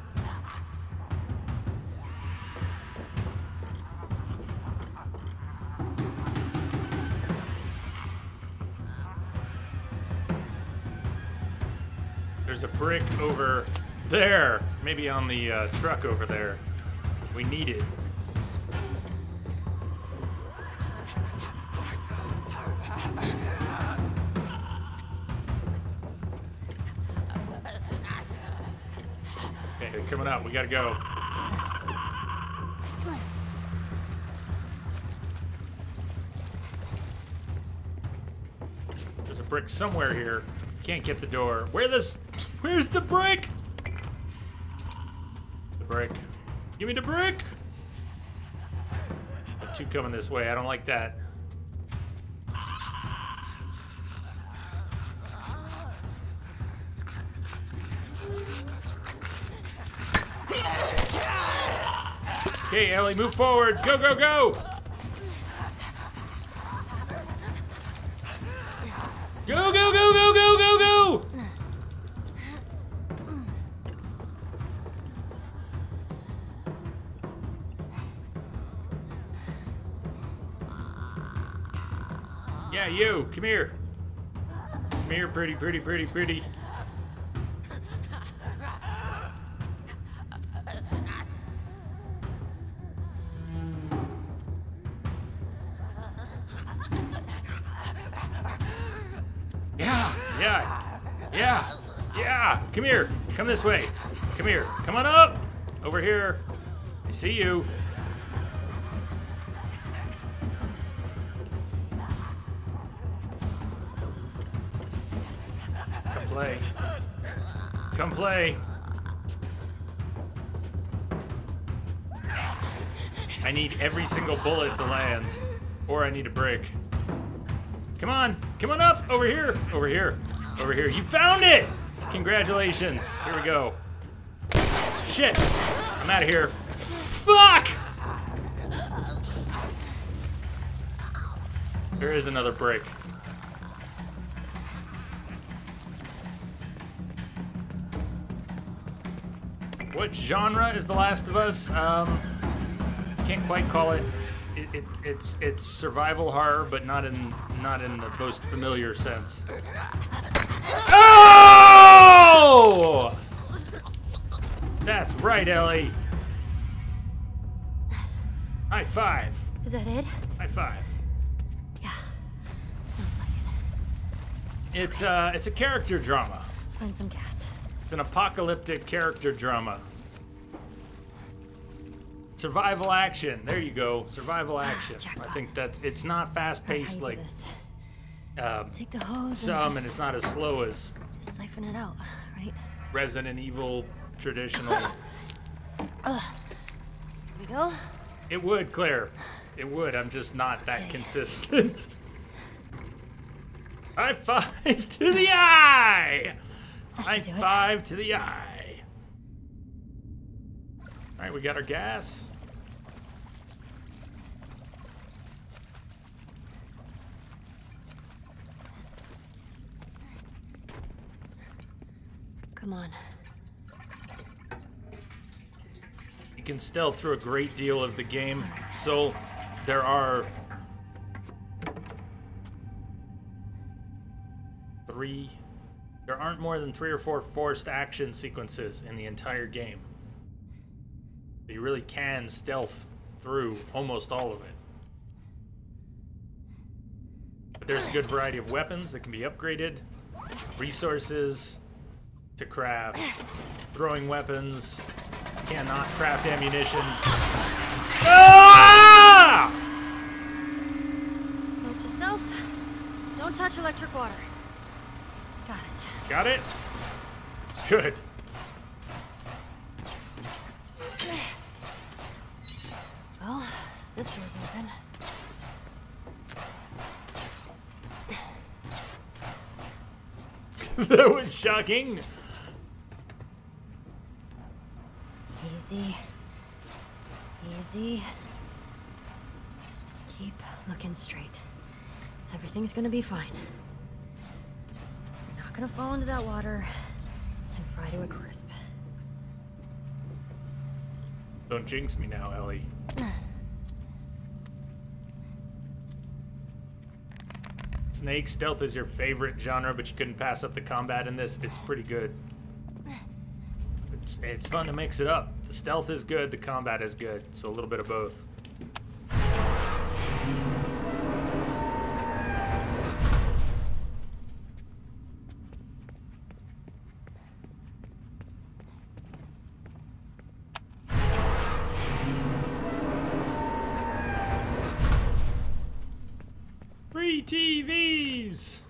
S1: There's a brick over there. Maybe on the truck over there. We need it. Okay, they're coming up. We gotta go. There's a brick somewhere here. Can't get the door. Where's the brick? The brick. Give me the brick. 2 coming this way. I don't like that. Okay, Ellie, move forward. Go, go, go. Go, go, go, go, go, go, go! Yeah, you. Come here. Come here, pretty, pretty, pretty, pretty. Yeah. Come here. Come this way. Come here. Come on up. Over here. I see you. Come play. Come play. I need every single bullet to land, or I need a brick. Come on up, over here, over here, over here. You found it! Congratulations, here we go. Shit, I'm out of here. Fuck! There is another brick. What genre is The Last of Us? Can't quite call it. It's survival horror, but not in the most familiar sense. Oh! That's right, Ellie. High five.
S2: Is that it?
S1: High five.
S2: Yeah. Sounds like it.
S1: It's a character drama.
S2: Find some gas.
S1: It's an apocalyptic character drama. Survival action. There you go. Survival action. I think that it's not fast-paced like
S2: take the hose
S1: some, and it's not as slow as
S2: just siphon it out, right?
S1: Resident Evil traditional.
S2: Here we go.
S1: It would, Claire. It would. I'm just not that consistent. High five to the eye. High five to the eye. All right, we got our gas.
S2: Come on.
S1: You can stealth through a great deal of the game, so there are there aren't more than 3 or 4 forced action sequences in the entire game. You really can stealth through almost all of it. But there's a good variety of weapons that can be upgraded, resources to craft, throwing weapons, cannot craft ammunition. Ah!
S2: Note to self, don't touch electric water. Got it.
S1: Got it? Good.
S2: Well, this door's open.
S1: That was shocking.
S2: Easy. Easy. Keep looking straight. Everything's gonna be fine. You're not gonna fall into that water and fry to a crisp.
S1: Don't jinx me now, Ellie. Snake, stealth is your favorite genre, but you couldn't pass up the combat in this. It's pretty good. It's fun to mix it up. The stealth is good, the combat is good, so a little bit of both. Free TVs!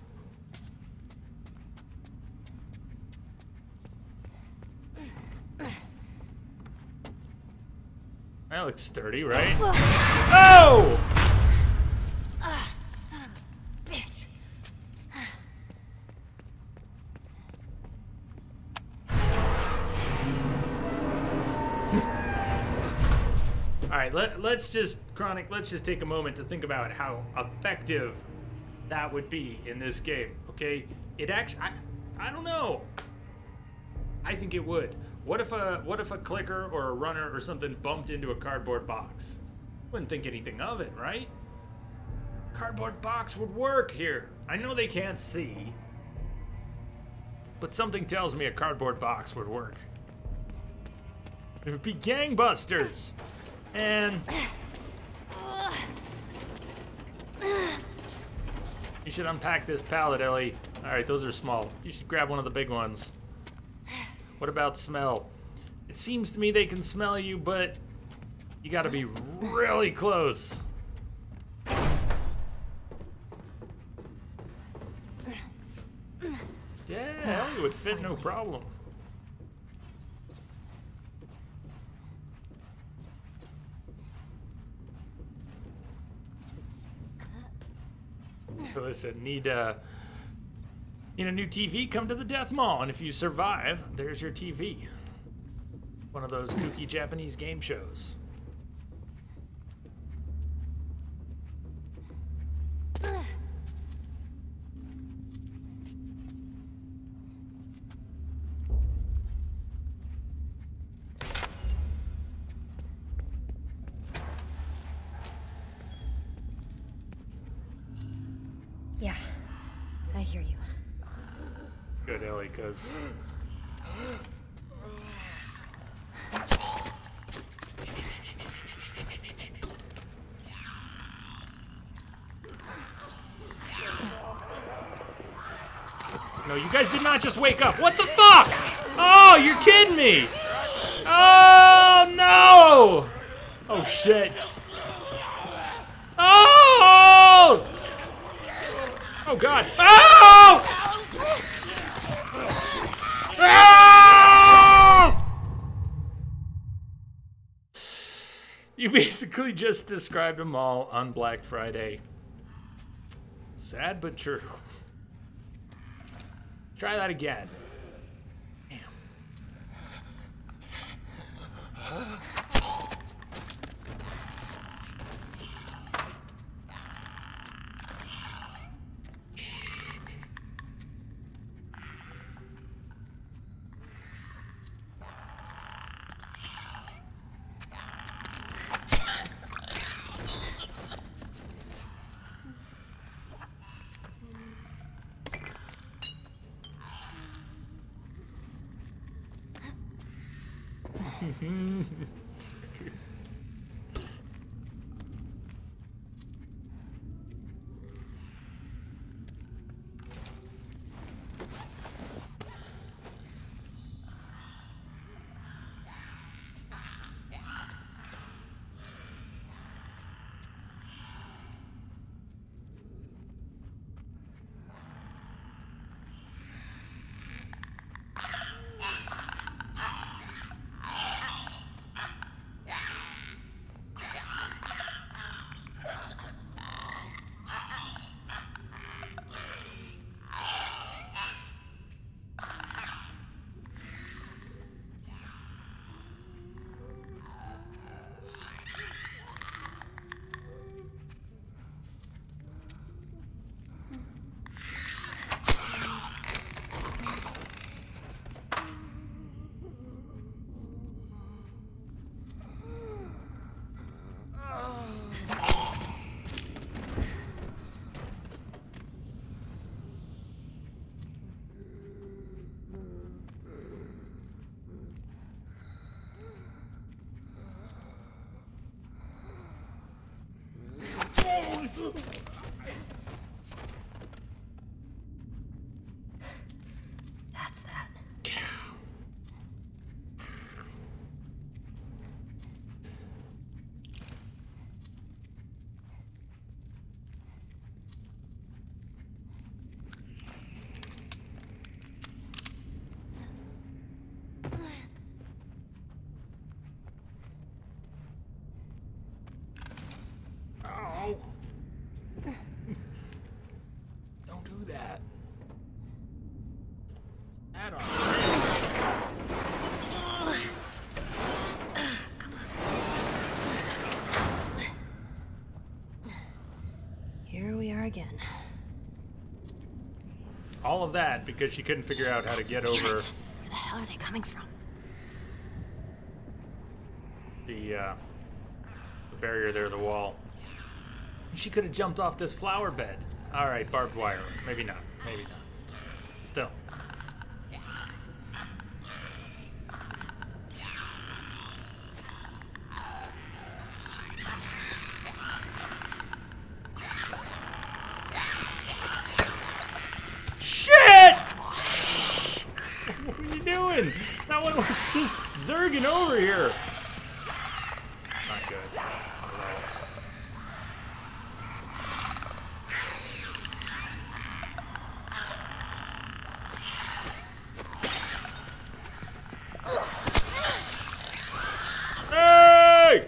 S1: That looks sturdy, right? Oh!
S2: Ah, son of a bitch.
S1: All right, let's just take a moment to think about how effective that would be in this game. Okay, it actually, I don't know. I think it would. What if a clicker or a runner or something bumped into a cardboard box? Wouldn't think anything of it, right? Cardboard box would work here. I know they can't see, but something tells me a cardboard box would work. It would be gangbusters. And you should unpack this pallet, Ellie. All right, those are small. You should grab one of the big ones. What about smell? It seems to me they can smell you, but you gotta be really close. Yeah, Ellie would fit no problem. Listen, need a new TV? Come to the Death Mall, and if you survive, there's your TV. One of those kooky Japanese game shows.
S2: Yeah, I hear you.
S1: Good, Ellie, because no, you guys did not just wake up. What the fuck? Oh, you're kidding me. Oh, no. Oh, shit. Oh! Oh, God. Oh! Oh! You basically just described them all on Black Friday. Sad but true. Try that again. Damn.
S2: That's that.
S1: Ow. Don't do that. Add on.
S2: Here we are again.
S1: All of that because she couldn't figure out how to get
S2: Damn
S1: over
S2: it. Where the hell are they coming from?
S1: the barrier there, the wall. she could have jumped off this flower bed. All right, barbed wire. Maybe not. Maybe not. Still. Shit! What are you doing? That one was just zerging over here. Not good. Not at all. Hey!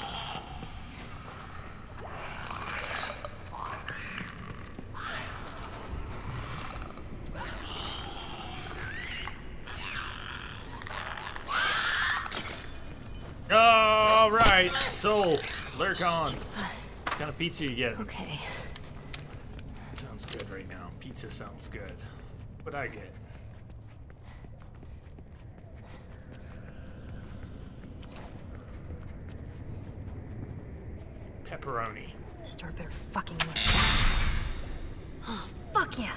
S1: All right, so lurk on. What kind of pizza you get?
S2: Okay.
S1: Sounds good right now. Pizza sounds good. What'd I get? Pepperoni.
S2: The store better fucking work. Oh, fuck yeah.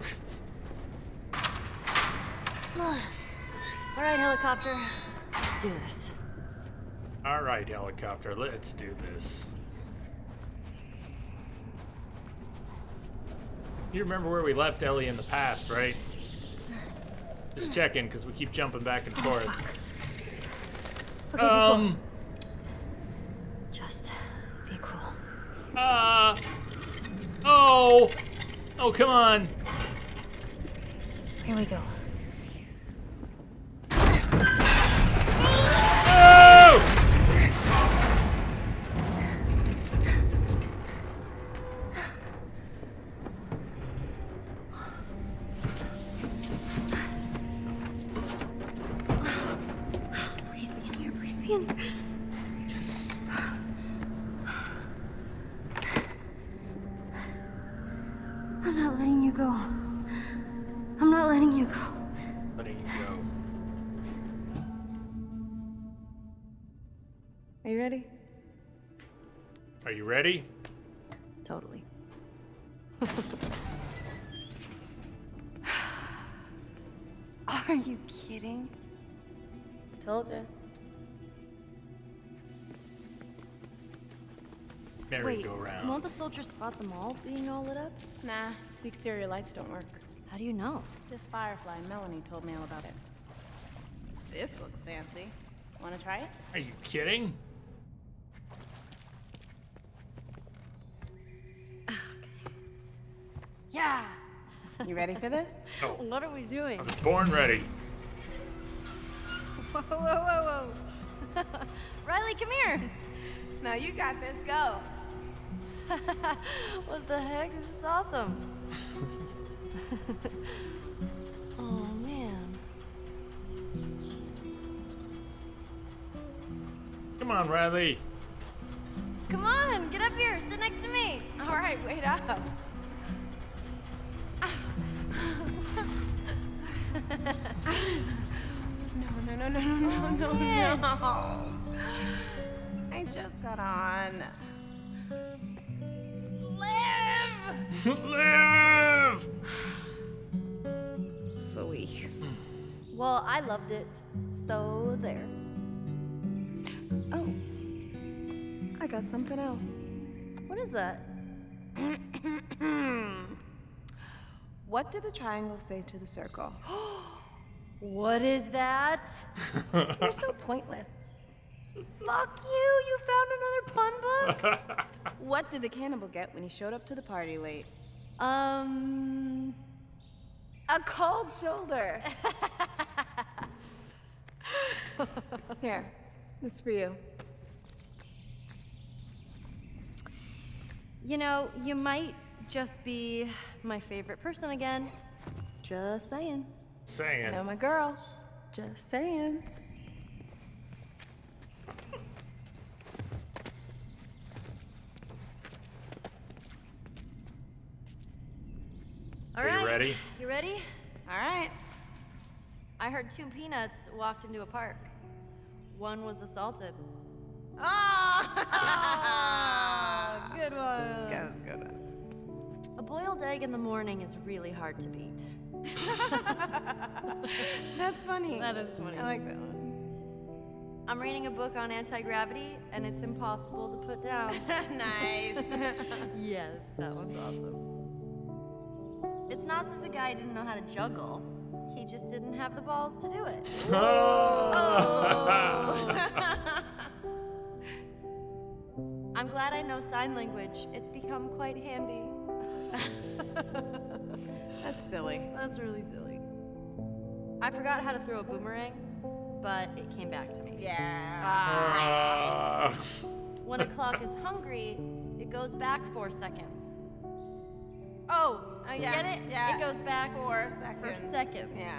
S2: All right, helicopter. Let's do this.
S1: All right, helicopter, let's do this. You remember where we left Ellie in the past, right? Just checking, because we keep jumping back and forth.
S2: Okay, be cool. Just be cool.
S1: Oh! Oh, come on.
S2: Here we go.
S1: Oh!
S2: Please be in here. Please be in here. I'm not letting you go. I'm not letting you go.
S1: Letting you go.
S4: Are you ready?
S1: Are you ready?
S4: Totally.
S2: Are you kidding?
S4: Told you.
S1: Merry-go-round.
S2: Won't the soldiers spot them all being all lit up?
S4: Nah, the exterior lights don't work.
S2: How do you know?
S4: This Firefly, Melanie, told me all about it. This looks fancy. Wanna try it?
S1: Are you kidding?
S2: Yeah.
S4: You ready for this?
S1: Oh,
S2: What are we doing?
S1: I was born ready.
S2: Whoa, whoa, whoa, whoa. Riley, come here.
S4: Now you got this, go.
S2: What the heck? This is awesome. Oh, man.
S1: Come on, Riley.
S2: Come on, get up here. Sit next to me.
S4: All right, wait up. No.
S2: man.
S4: I just got on.
S1: Live!
S4: Phooey.
S2: Well, I loved it. So there.
S4: Oh. I got something else.
S2: What is that?
S4: What did the triangle say to the circle?
S2: What is that?
S4: You're so pointless.
S2: Fuck you! You found another pun book?
S4: What did the cannibal get when he showed up to the party late?
S2: A
S4: cold shoulder. Here, it's for you.
S2: You know, you might just be my favorite person again. Just saying.
S1: Saying.
S4: Know my girl. Just saying.
S2: All
S1: Are
S2: right.
S1: you ready?
S2: You ready?
S4: All right.
S2: I heard two peanuts walked into a park. One was assaulted.
S4: Oh,
S3: Good one.
S4: Good one.
S3: A boiled egg in the morning is really hard to beat.
S4: That's funny.
S3: That is funny.
S4: I like that one.
S3: I'm reading a book on anti-gravity, and it's impossible to put down.
S4: Nice.
S3: Yes, that one's awesome. It's not that the guy didn't know how to juggle. He just didn't have the balls to do it. I'm glad I know sign language. It's become quite handy.
S4: That's silly.
S3: That's really silly. I forgot how to throw a boomerang, but it came back to me.
S4: Yeah.
S3: When a clock is hungry, it goes back 4 seconds. Oh,
S4: yeah,
S3: get it?
S4: yeah.
S3: It goes back
S4: 4 seconds.
S3: for seconds.
S4: Yeah.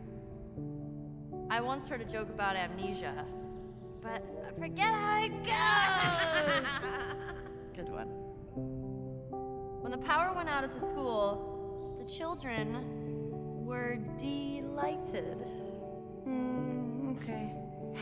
S3: I once heard a joke about amnesia, but I forget how it goes. Good one. When the power went out at the school, the children were delighted.
S4: Okay.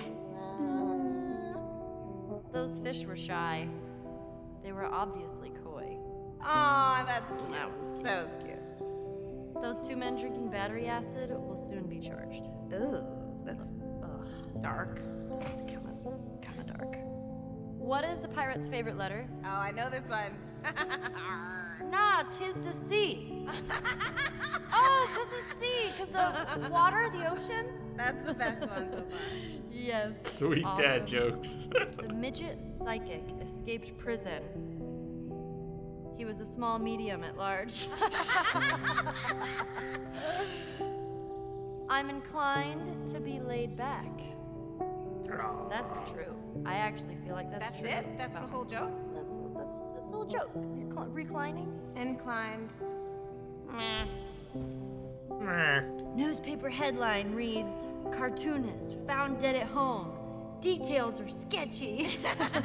S3: Those fish were shy. They were obviously coy.
S4: Aw, that's cute.
S3: That was cute.
S4: That was cute.
S3: Those 2 men drinking battery acid will soon be charged.
S4: Ooh, that's
S3: Ugh,
S4: dark.
S3: that's kind of dark. What is a pirate's favorite letter?
S4: Oh, I know this one.
S3: Nah, 'tis the sea. Oh, 'cause the sea, 'cause the water, the ocean.
S4: That's the best one so far.
S3: Yes.
S1: Sweet dad
S3: Awesome.
S1: jokes.
S3: The midget psychic escaped prison. He was a small medium at large. I'm inclined to be laid back. That's true. I actually feel like that's true.
S4: That's it? That's the
S3: about
S4: whole
S3: myself.
S4: joke?
S3: That's the whole joke. He's reclining.
S4: Inclined. Meh.
S3: Newspaper headline reads, "Cartoonist found dead at home. Details are sketchy."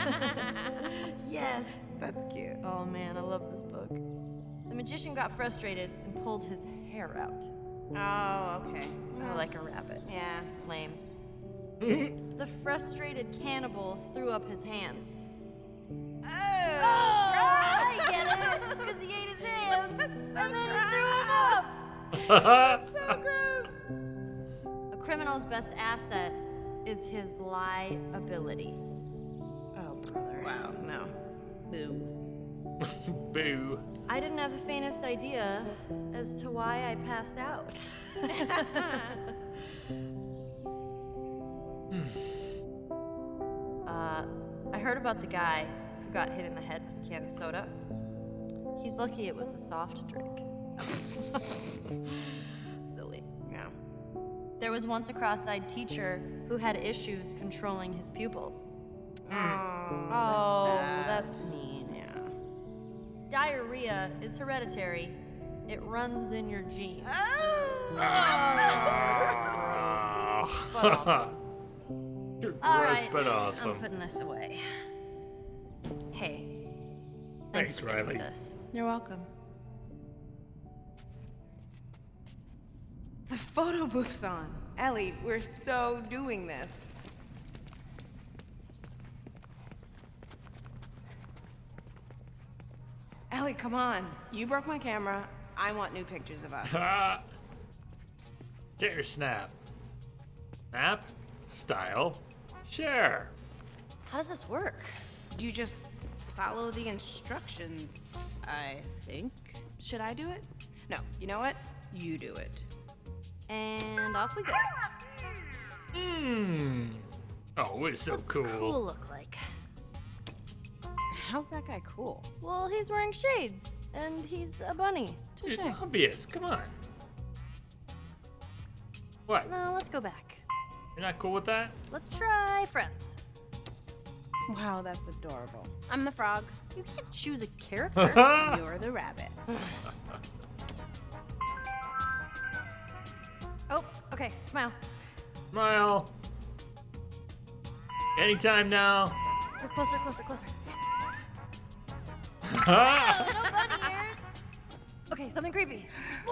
S3: Yes.
S4: That's cute.
S3: Oh man, I love this book. The magician got frustrated and pulled his hair out.
S4: Oh, okay.
S3: Like a rabbit.
S4: Yeah.
S3: Lame. The frustrated cannibal threw up his hands.
S4: Oh,
S3: I get it! Because he ate his hands, and then he threw them up!
S4: so gross.
S3: A criminal's best asset is his lie ability. Oh, brother.
S4: Wow, no. Boo.
S1: Boo.
S3: I didn't have the faintest idea as to why I passed out. I heard about the guy who got hit in the head with a can of soda. He's lucky it was a soft drink. Silly.
S4: No.
S3: There was once a cross-eyed teacher who had issues controlling his pupils. Oh, that's mean.
S4: Yeah.
S3: Diarrhea is hereditary. It runs in your genes. But awesome.
S1: You're
S3: All
S1: gross
S3: right,
S1: but awesome.
S3: I'm putting this away. Hey.
S1: Thanks,
S3: for giving me
S1: Riley.
S3: This.
S4: You're welcome. The photo booth's on. Ellie, we're so doing this. Ellie, come on. You broke my camera. I want new pictures of us.
S1: Share snap. Snap. Style. Share.
S3: How does this work?
S4: You just follow the instructions, I think. Should I do it? No, you know what? You do it.
S3: And off we go.
S1: Oh, it's so
S3: What's
S1: cool.
S3: cool look like?
S4: How's that guy cool?
S3: Well, he's wearing shades, and he's a bunny.
S1: It's
S3: Touche.
S1: obvious. Come on. What?
S3: No, let's go back.
S1: You're not cool with that?
S3: Let's try friends.
S4: Wow, that's adorable. I'm the frog.
S3: You can't choose a character.
S4: You're the rabbit.
S3: Oh, okay, smile.
S1: Smile. Anytime now.
S3: We're closer, closer, closer.
S1: Ah!
S3: Oh, no bunny ears. Okay, something creepy.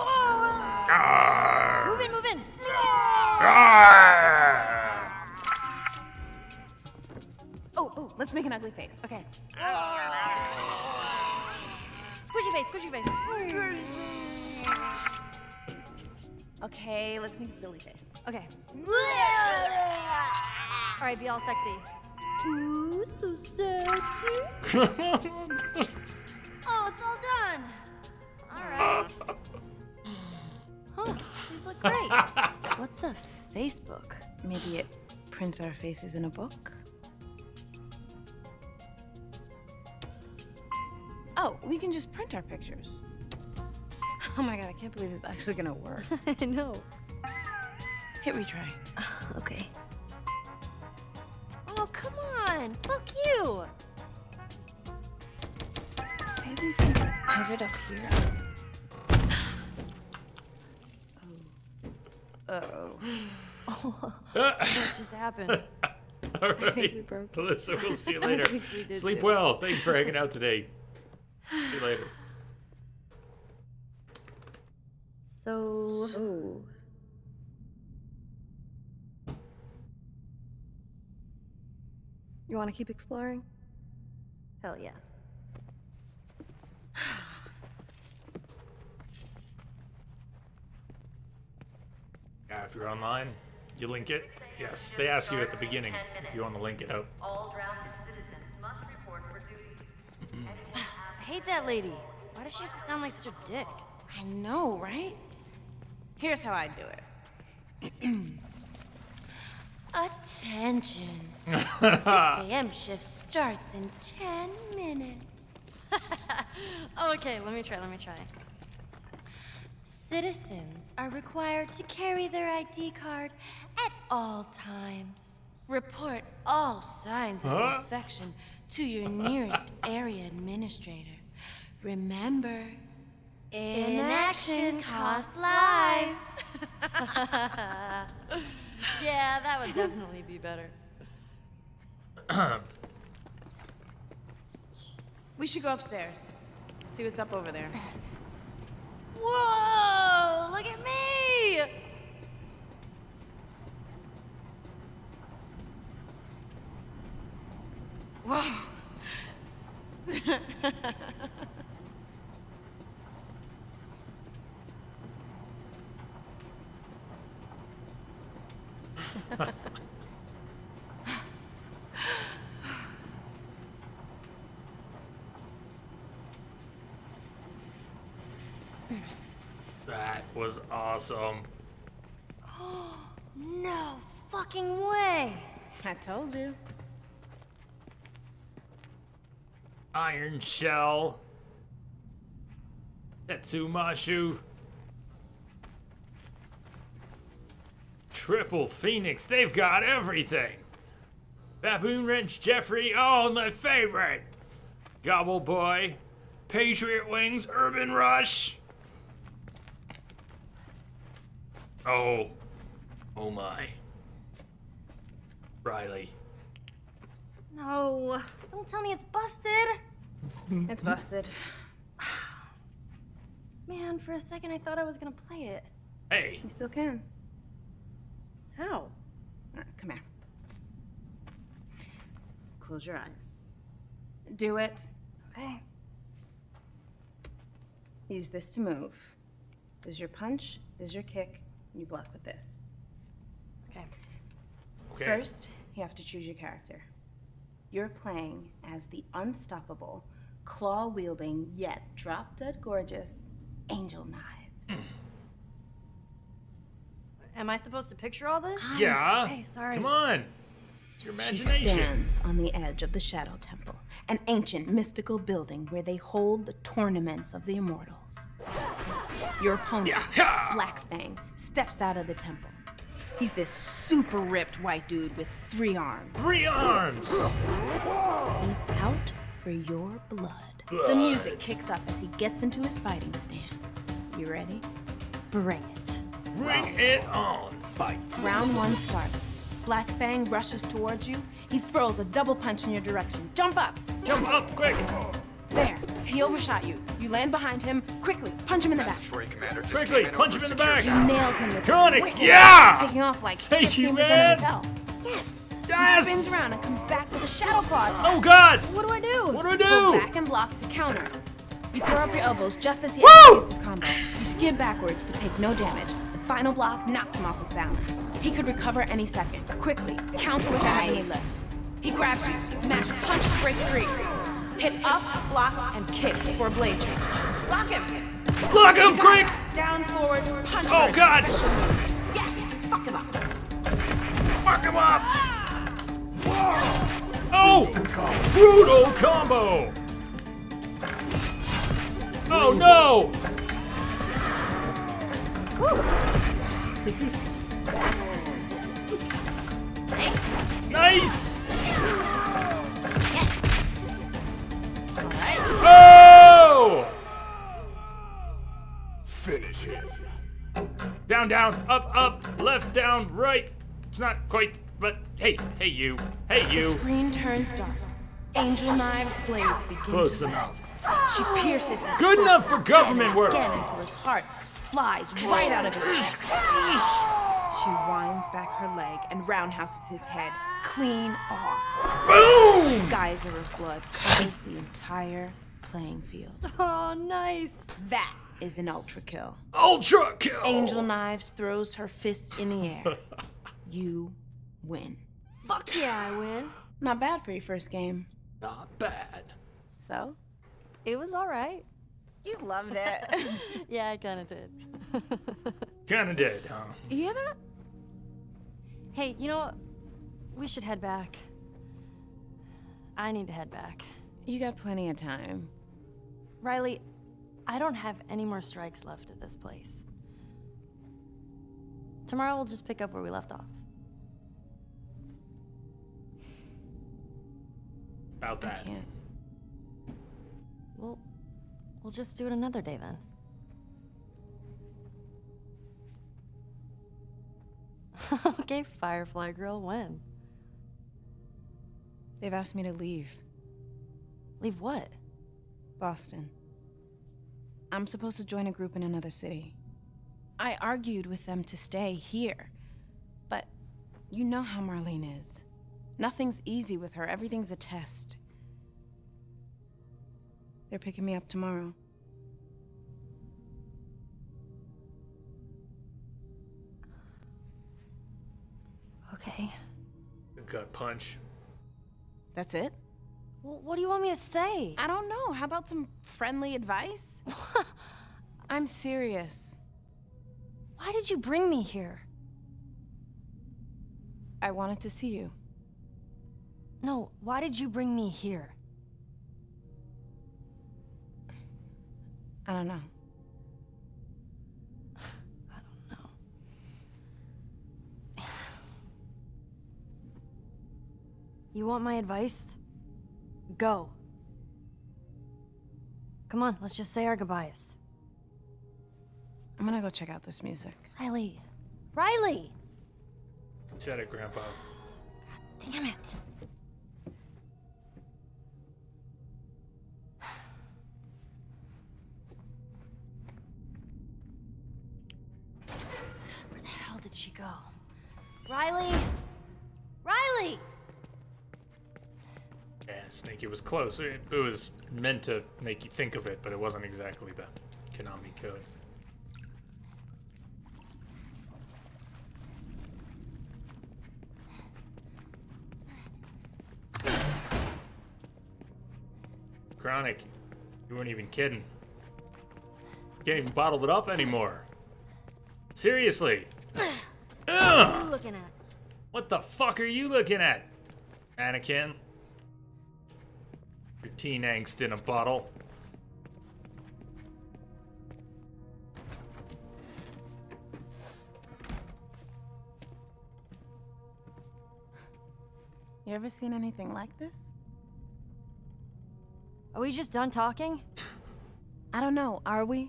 S1: Arr!
S3: Move in, move in.
S1: Arr!
S3: Oh, let's
S4: Let's make an ugly face.
S3: Okay. Squishy face, squishy face. Okay, let's make a silly face. Okay. All right, be all sexy. Ooh, so sexy. Oh, it's all done. All right. Huh, these look great. What's a Facebook?
S4: Maybe it prints our faces in a book? Oh, we can just print our pictures. Oh my god, I can't believe it's actually gonna work.
S3: I know.
S4: Hit retry.
S3: Okay. Oh, come on. Fuck you.
S4: Maybe if you put it up here. Oh.
S3: What just happened?
S1: All right,
S3: we broke it.
S1: Alyssa, we'll see you later.
S3: think we did
S1: Sleep
S3: too.
S1: well. Thanks for hanging out today. See you later.
S3: So. You want to keep exploring? Hell yeah.
S1: Yeah, if you're online, you link it. Yes, they ask you at the beginning if you want to link it out.
S6: All drafted citizens must report for duty.
S3: I hate that lady. Why does she have to sound like such a dick?
S4: I know, right? Here's how I do it. Attention. 6 a.m. shift starts in 10 minutes.
S3: Oh, okay, let me try. Citizens are required to carry their ID card at all times.
S4: Report all signs of infection to your nearest area administrator. Remember, inaction costs lives.
S3: Yeah, that would definitely be better.
S4: We should go upstairs. See what's up over there.
S3: Whoa! Look at me!
S4: Whoa.
S1: That was awesome.
S3: No fucking way!
S4: I told you.
S1: Iron Shell. Tetsumashu. Triple Phoenix, they've got everything. Baboon Wrench Jeffrey, oh, my favorite. Gobble Boy, Patriot Wings, Urban Rush. Oh my. Riley.
S3: No, don't tell me it's busted.
S4: It's busted.
S3: Man, for a second I thought I was gonna play it.
S1: Hey,
S4: You still can.
S3: How?
S4: All right, come here. Close your eyes. Do it.
S3: Okay.
S4: Use this to move. This is your punch, this is your kick, and you block with this.
S3: Okay.
S1: okay.
S4: First, you have to choose your character. You're playing as the unstoppable, claw-wielding, yet drop-dead gorgeous Angel Knives.
S3: Am I supposed to picture all this?
S1: Yeah.
S3: Okay, sorry.
S1: Come on. It's your
S4: She
S1: imagination.
S4: stands on the edge of the Shadow Temple, an ancient mystical building where they hold the tournaments of the immortals. Your opponent,
S1: Yeah.
S4: Black Fang, steps out of the temple. He's this super ripped white dude with 3 arms.
S1: 3 arms.
S4: He's out for your blood. The music kicks up as he gets into his fighting stance. You ready?
S3: Bring it.
S1: Bring it on. Fight.
S4: Round 1 starts. Black Fang rushes towards you. He throws a double punch in your direction. Jump up!
S1: Jump up quick.
S4: There, he overshot you. You land behind him. Quickly, punch him in the back.
S1: Quickly, punch him in the back.
S4: You nailed him with
S1: Chronic,
S4: wicked
S1: yeah!
S4: taking off like
S1: Thank you,
S4: 15%
S1: man.
S4: of his health.
S3: Yes!
S1: Yes!
S4: He spins around and comes back with a shadow claw attack.
S1: Oh God!
S4: What do I do?
S1: What do I
S4: Pull
S1: do?
S4: back and block to counter. You throw up your elbows just as he
S1: Woo!
S4: executes his combo. You skid backwards but take no damage. The final block knocks him off his balance. He could recover any second. Quickly, counter with a heavy lift. He grabs you, mash punch to break free. Hit up, block, and kick for a blade change. Block him!
S1: Block him, quick!
S4: Down, forward, punch
S1: Oh,
S4: first,
S1: God!
S4: special move. Yes! Fuck him up!
S1: Fuck him up! Oh! Brutal combo! Oh no! This is nice!
S3: Yes! Alright.
S1: Oh!
S5: Finish him.
S1: Down, down, up, left, down, right. It's not quite, but hey, you, hey you.
S4: Screen turns dark. Angel Knives' blades begin
S1: Close
S4: to
S1: enough.
S4: She pierces his
S1: Good
S4: throat
S1: enough for government work.
S4: again until his heart flies right out of his chest. She winds back her leg and roundhouses his head clean off.
S1: Boom!
S4: Geyser of blood covers the entire playing field.
S3: Oh, nice.
S4: That is an ultra kill.
S1: Ultra kill!
S4: Angel Knives throws her fists in the air. You win.
S3: Fuck yeah, I win.
S4: Not bad for your first game.
S1: Not bad.
S4: So?
S3: It was alright.
S4: You loved it.
S3: Yeah, I kinda did.
S1: Kinda did, huh?
S4: You hear that?
S3: Hey, you know what? We should head back. I need to head back.
S4: You got plenty of time.
S3: Riley, I don't have any more strikes left at this place. Tomorrow we'll just pick up where we left off.
S1: About that.
S4: I can't.
S3: We'll just do it another day then. Okay, Firefly Girl, when?
S4: They've asked me to leave.
S3: Leave what?
S4: Boston. I'm supposed to join a group in another city. I argued with them to stay here. But you know how Marlene is. Nothing's easy with her. Everything's a test. They're picking me up tomorrow.
S3: Okay.
S1: Gut punch.
S4: That's it?
S3: Well, what do you want me to say?
S4: I don't know. How about some friendly advice? I'm serious.
S3: Why did you bring me here?
S4: I wanted to see you.
S3: No, why did you bring me here?
S4: I don't know.
S3: I don't know. You want my advice? Go. Come on, let's just say our goodbyes.
S4: I'm gonna go check out this music.
S3: Riley. Riley!
S1: Said it, Grandpa.
S3: Damn it. Where the hell did she go? Riley! Riley!
S1: Yeah, Snakey was close. It was meant to make you think of it, but it wasn't exactly the Konami code. Chronic, you weren't even kidding. Can't even bottle it up anymore. Seriously.
S3: What are you looking at?
S1: What the fuck are you looking at, Anakin? Your teen angst in a bottle.
S4: You ever seen anything like this?
S3: Are we just done talking?
S4: I don't know, are we?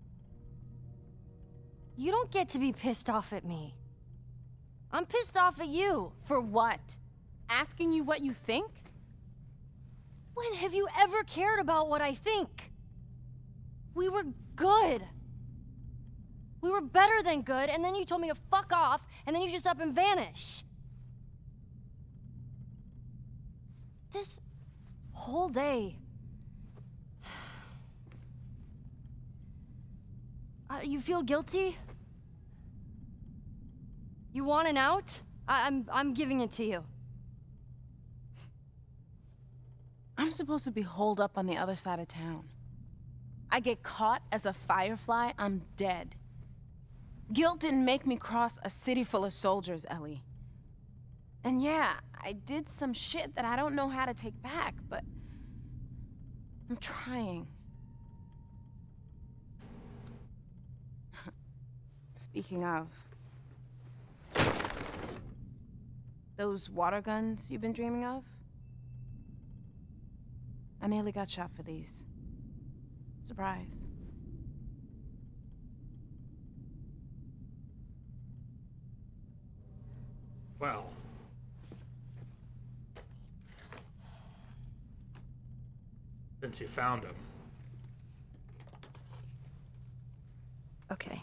S3: You don't get to be pissed off at me. I'm pissed off at you.
S4: For what? Asking you what you think?
S3: When have you ever cared about what I think? We were good. We were better than good, and then you told me to fuck off, and then you just up and vanish.
S2: This whole day. You feel guilty? You want an out? I'm giving it to you.
S4: I'm supposed to be holed up on the other side of town. I get caught as a Firefly, I'm dead. Guilt didn't make me cross a city full of soldiers, Ellie. And yeah, I did some shit that I don't know how to take back, but I'm trying. Speaking of, those water guns you've been dreaming of? I nearly got shot for these. Surprise.
S1: Well. Since you found him.
S2: Okay.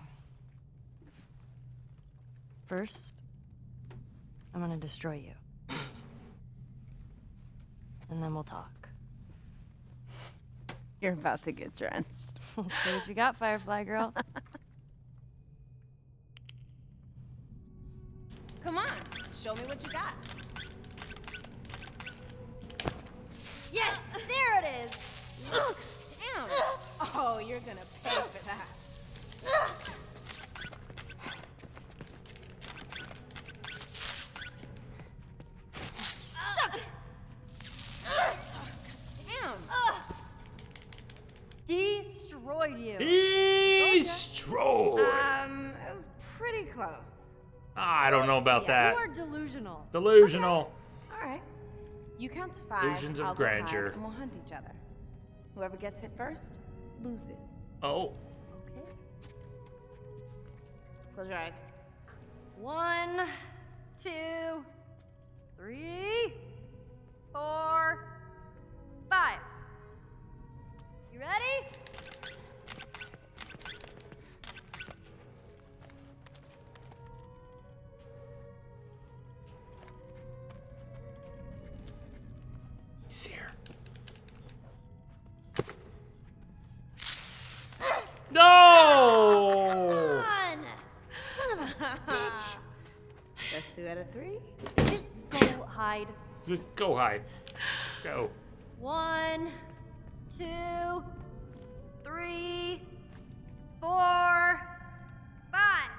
S2: First, I'm gonna destroy you. And then we'll talk.
S4: You're about to get drenched.
S2: Let's see what you got, Firefly girl.
S4: Come on, show me what you got.
S2: Yes! There it is!
S4: Damn. Oh, you're gonna pay for that.
S2: Destroyed you.
S1: Destroyed!
S4: It was pretty close.
S1: I don't know about
S2: You
S1: that.
S2: are delusional.
S1: Delusional.
S4: All right. You count to 5.
S1: Illusions of
S4: I'll go
S1: grandeur.
S4: 5, and we'll hunt each other. Whoever gets hit first loses.
S1: Oh.
S2: Okay.
S4: Close your eyes.
S2: 1, 2, 3, 4, 5. You ready?
S1: He's here. No!
S2: Come on! Son of a bitch.
S4: That's 2 out of 3.
S2: Just go hide.
S1: Just go hide. Go.
S2: 1, 2, 3, 4, 5.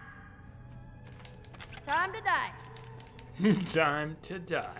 S2: Time to die.
S1: Time to die.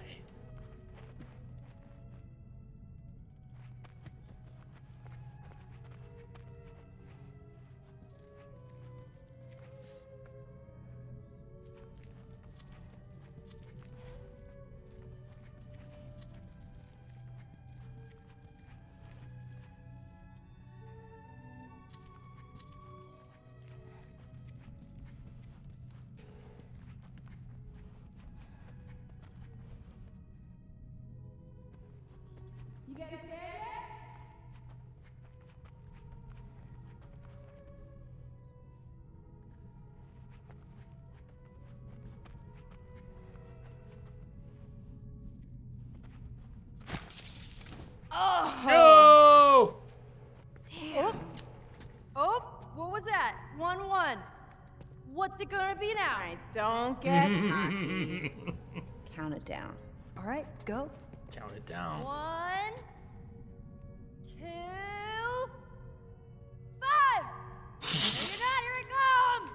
S4: You guys scared yet?
S1: No!
S2: Oh, oh, what was that? 1-1. What's it gonna be now?
S4: All right, don't get cocky. Count it down.
S2: All right, go.
S1: Count it down.
S2: 1, 2, 5. Here you got, here it comes.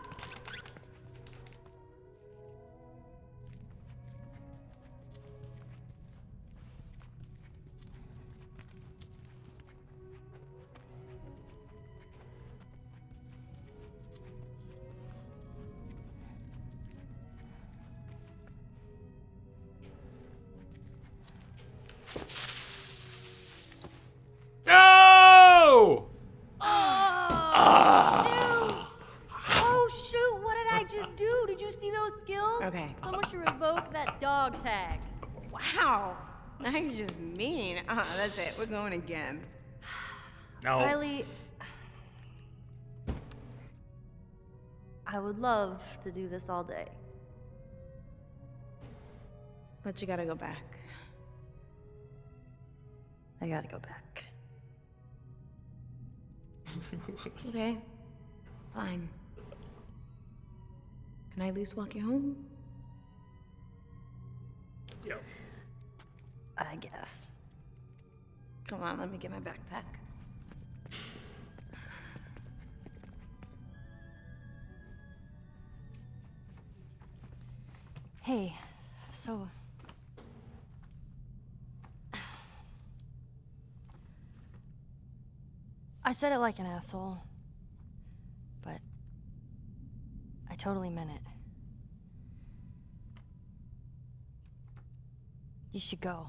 S1: No!
S2: Oh shoot, what did I just do? Did you see those skills?
S4: Okay.
S2: Someone should revoke that dog tag.
S4: Wow. Now you're just mean. That's it. We're going again.
S1: No.
S2: Riley, I would love to do this all day.
S4: But you gotta go back.
S3: I gotta go back.
S4: Okay. Fine. Can I at least walk you home?
S1: Yep.
S3: I guess.
S4: Come on, let me get my backpack.
S3: Hey, so... I said it like an asshole, but I totally meant it. You should go.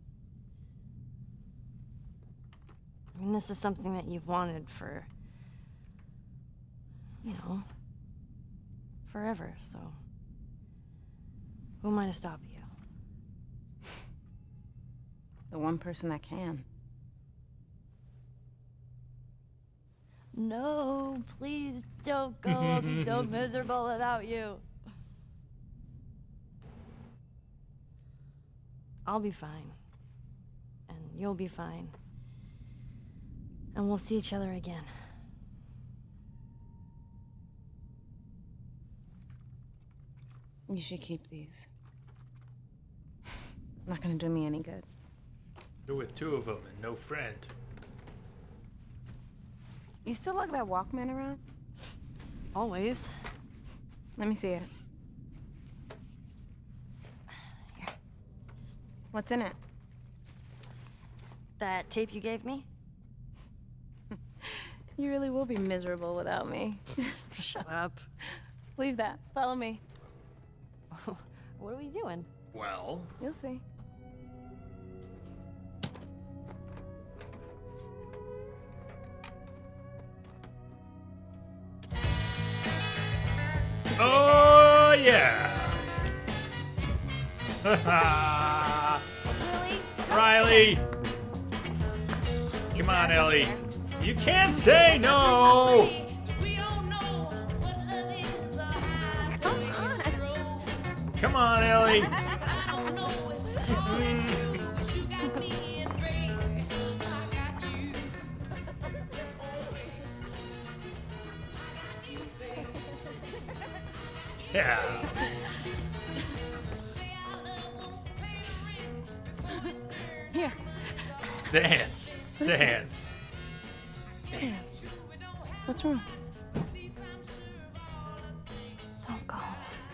S3: I mean, this is something that you've wanted for, you know, forever, so who am I to stop you?
S7: The one person that can.
S3: No, please don't go. I'll be so miserable without you. I'll be fine. And you'll be fine. And we'll see each other again.
S7: You should keep these. Not gonna do me any good.
S1: You're with two of them and no friend.
S7: You still lug that Walkman around?
S3: Always.
S7: Let me see it.
S3: Here.
S7: What's in it?
S3: That tape you gave me?
S7: You really will be miserable without me.
S3: Shut up.
S7: Leave that. Follow me.
S3: What are we doing?
S1: Well,
S7: You'll see.
S1: oh yeah.
S3: Lily?
S1: Riley, come on, Ellie. You can't say no. Come on, Ellie. Yeah.
S7: Here.
S1: Dance. Dance.
S7: Dance. What's wrong?
S3: Don't go.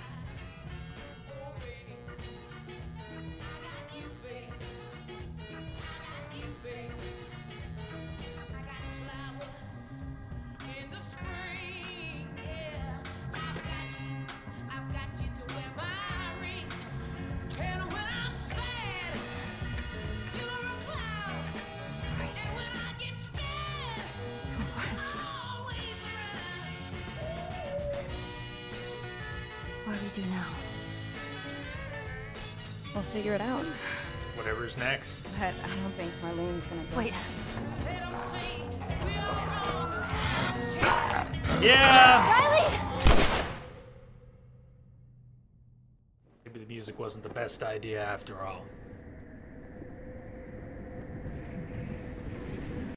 S3: Sorry. What do we do now?
S7: We'll figure it out.
S1: Whatever's next.
S7: But I don't think Marlene's gonna go.
S3: Wait.
S1: Yeah.
S3: Riley!
S1: Maybe the music wasn't the best idea after all.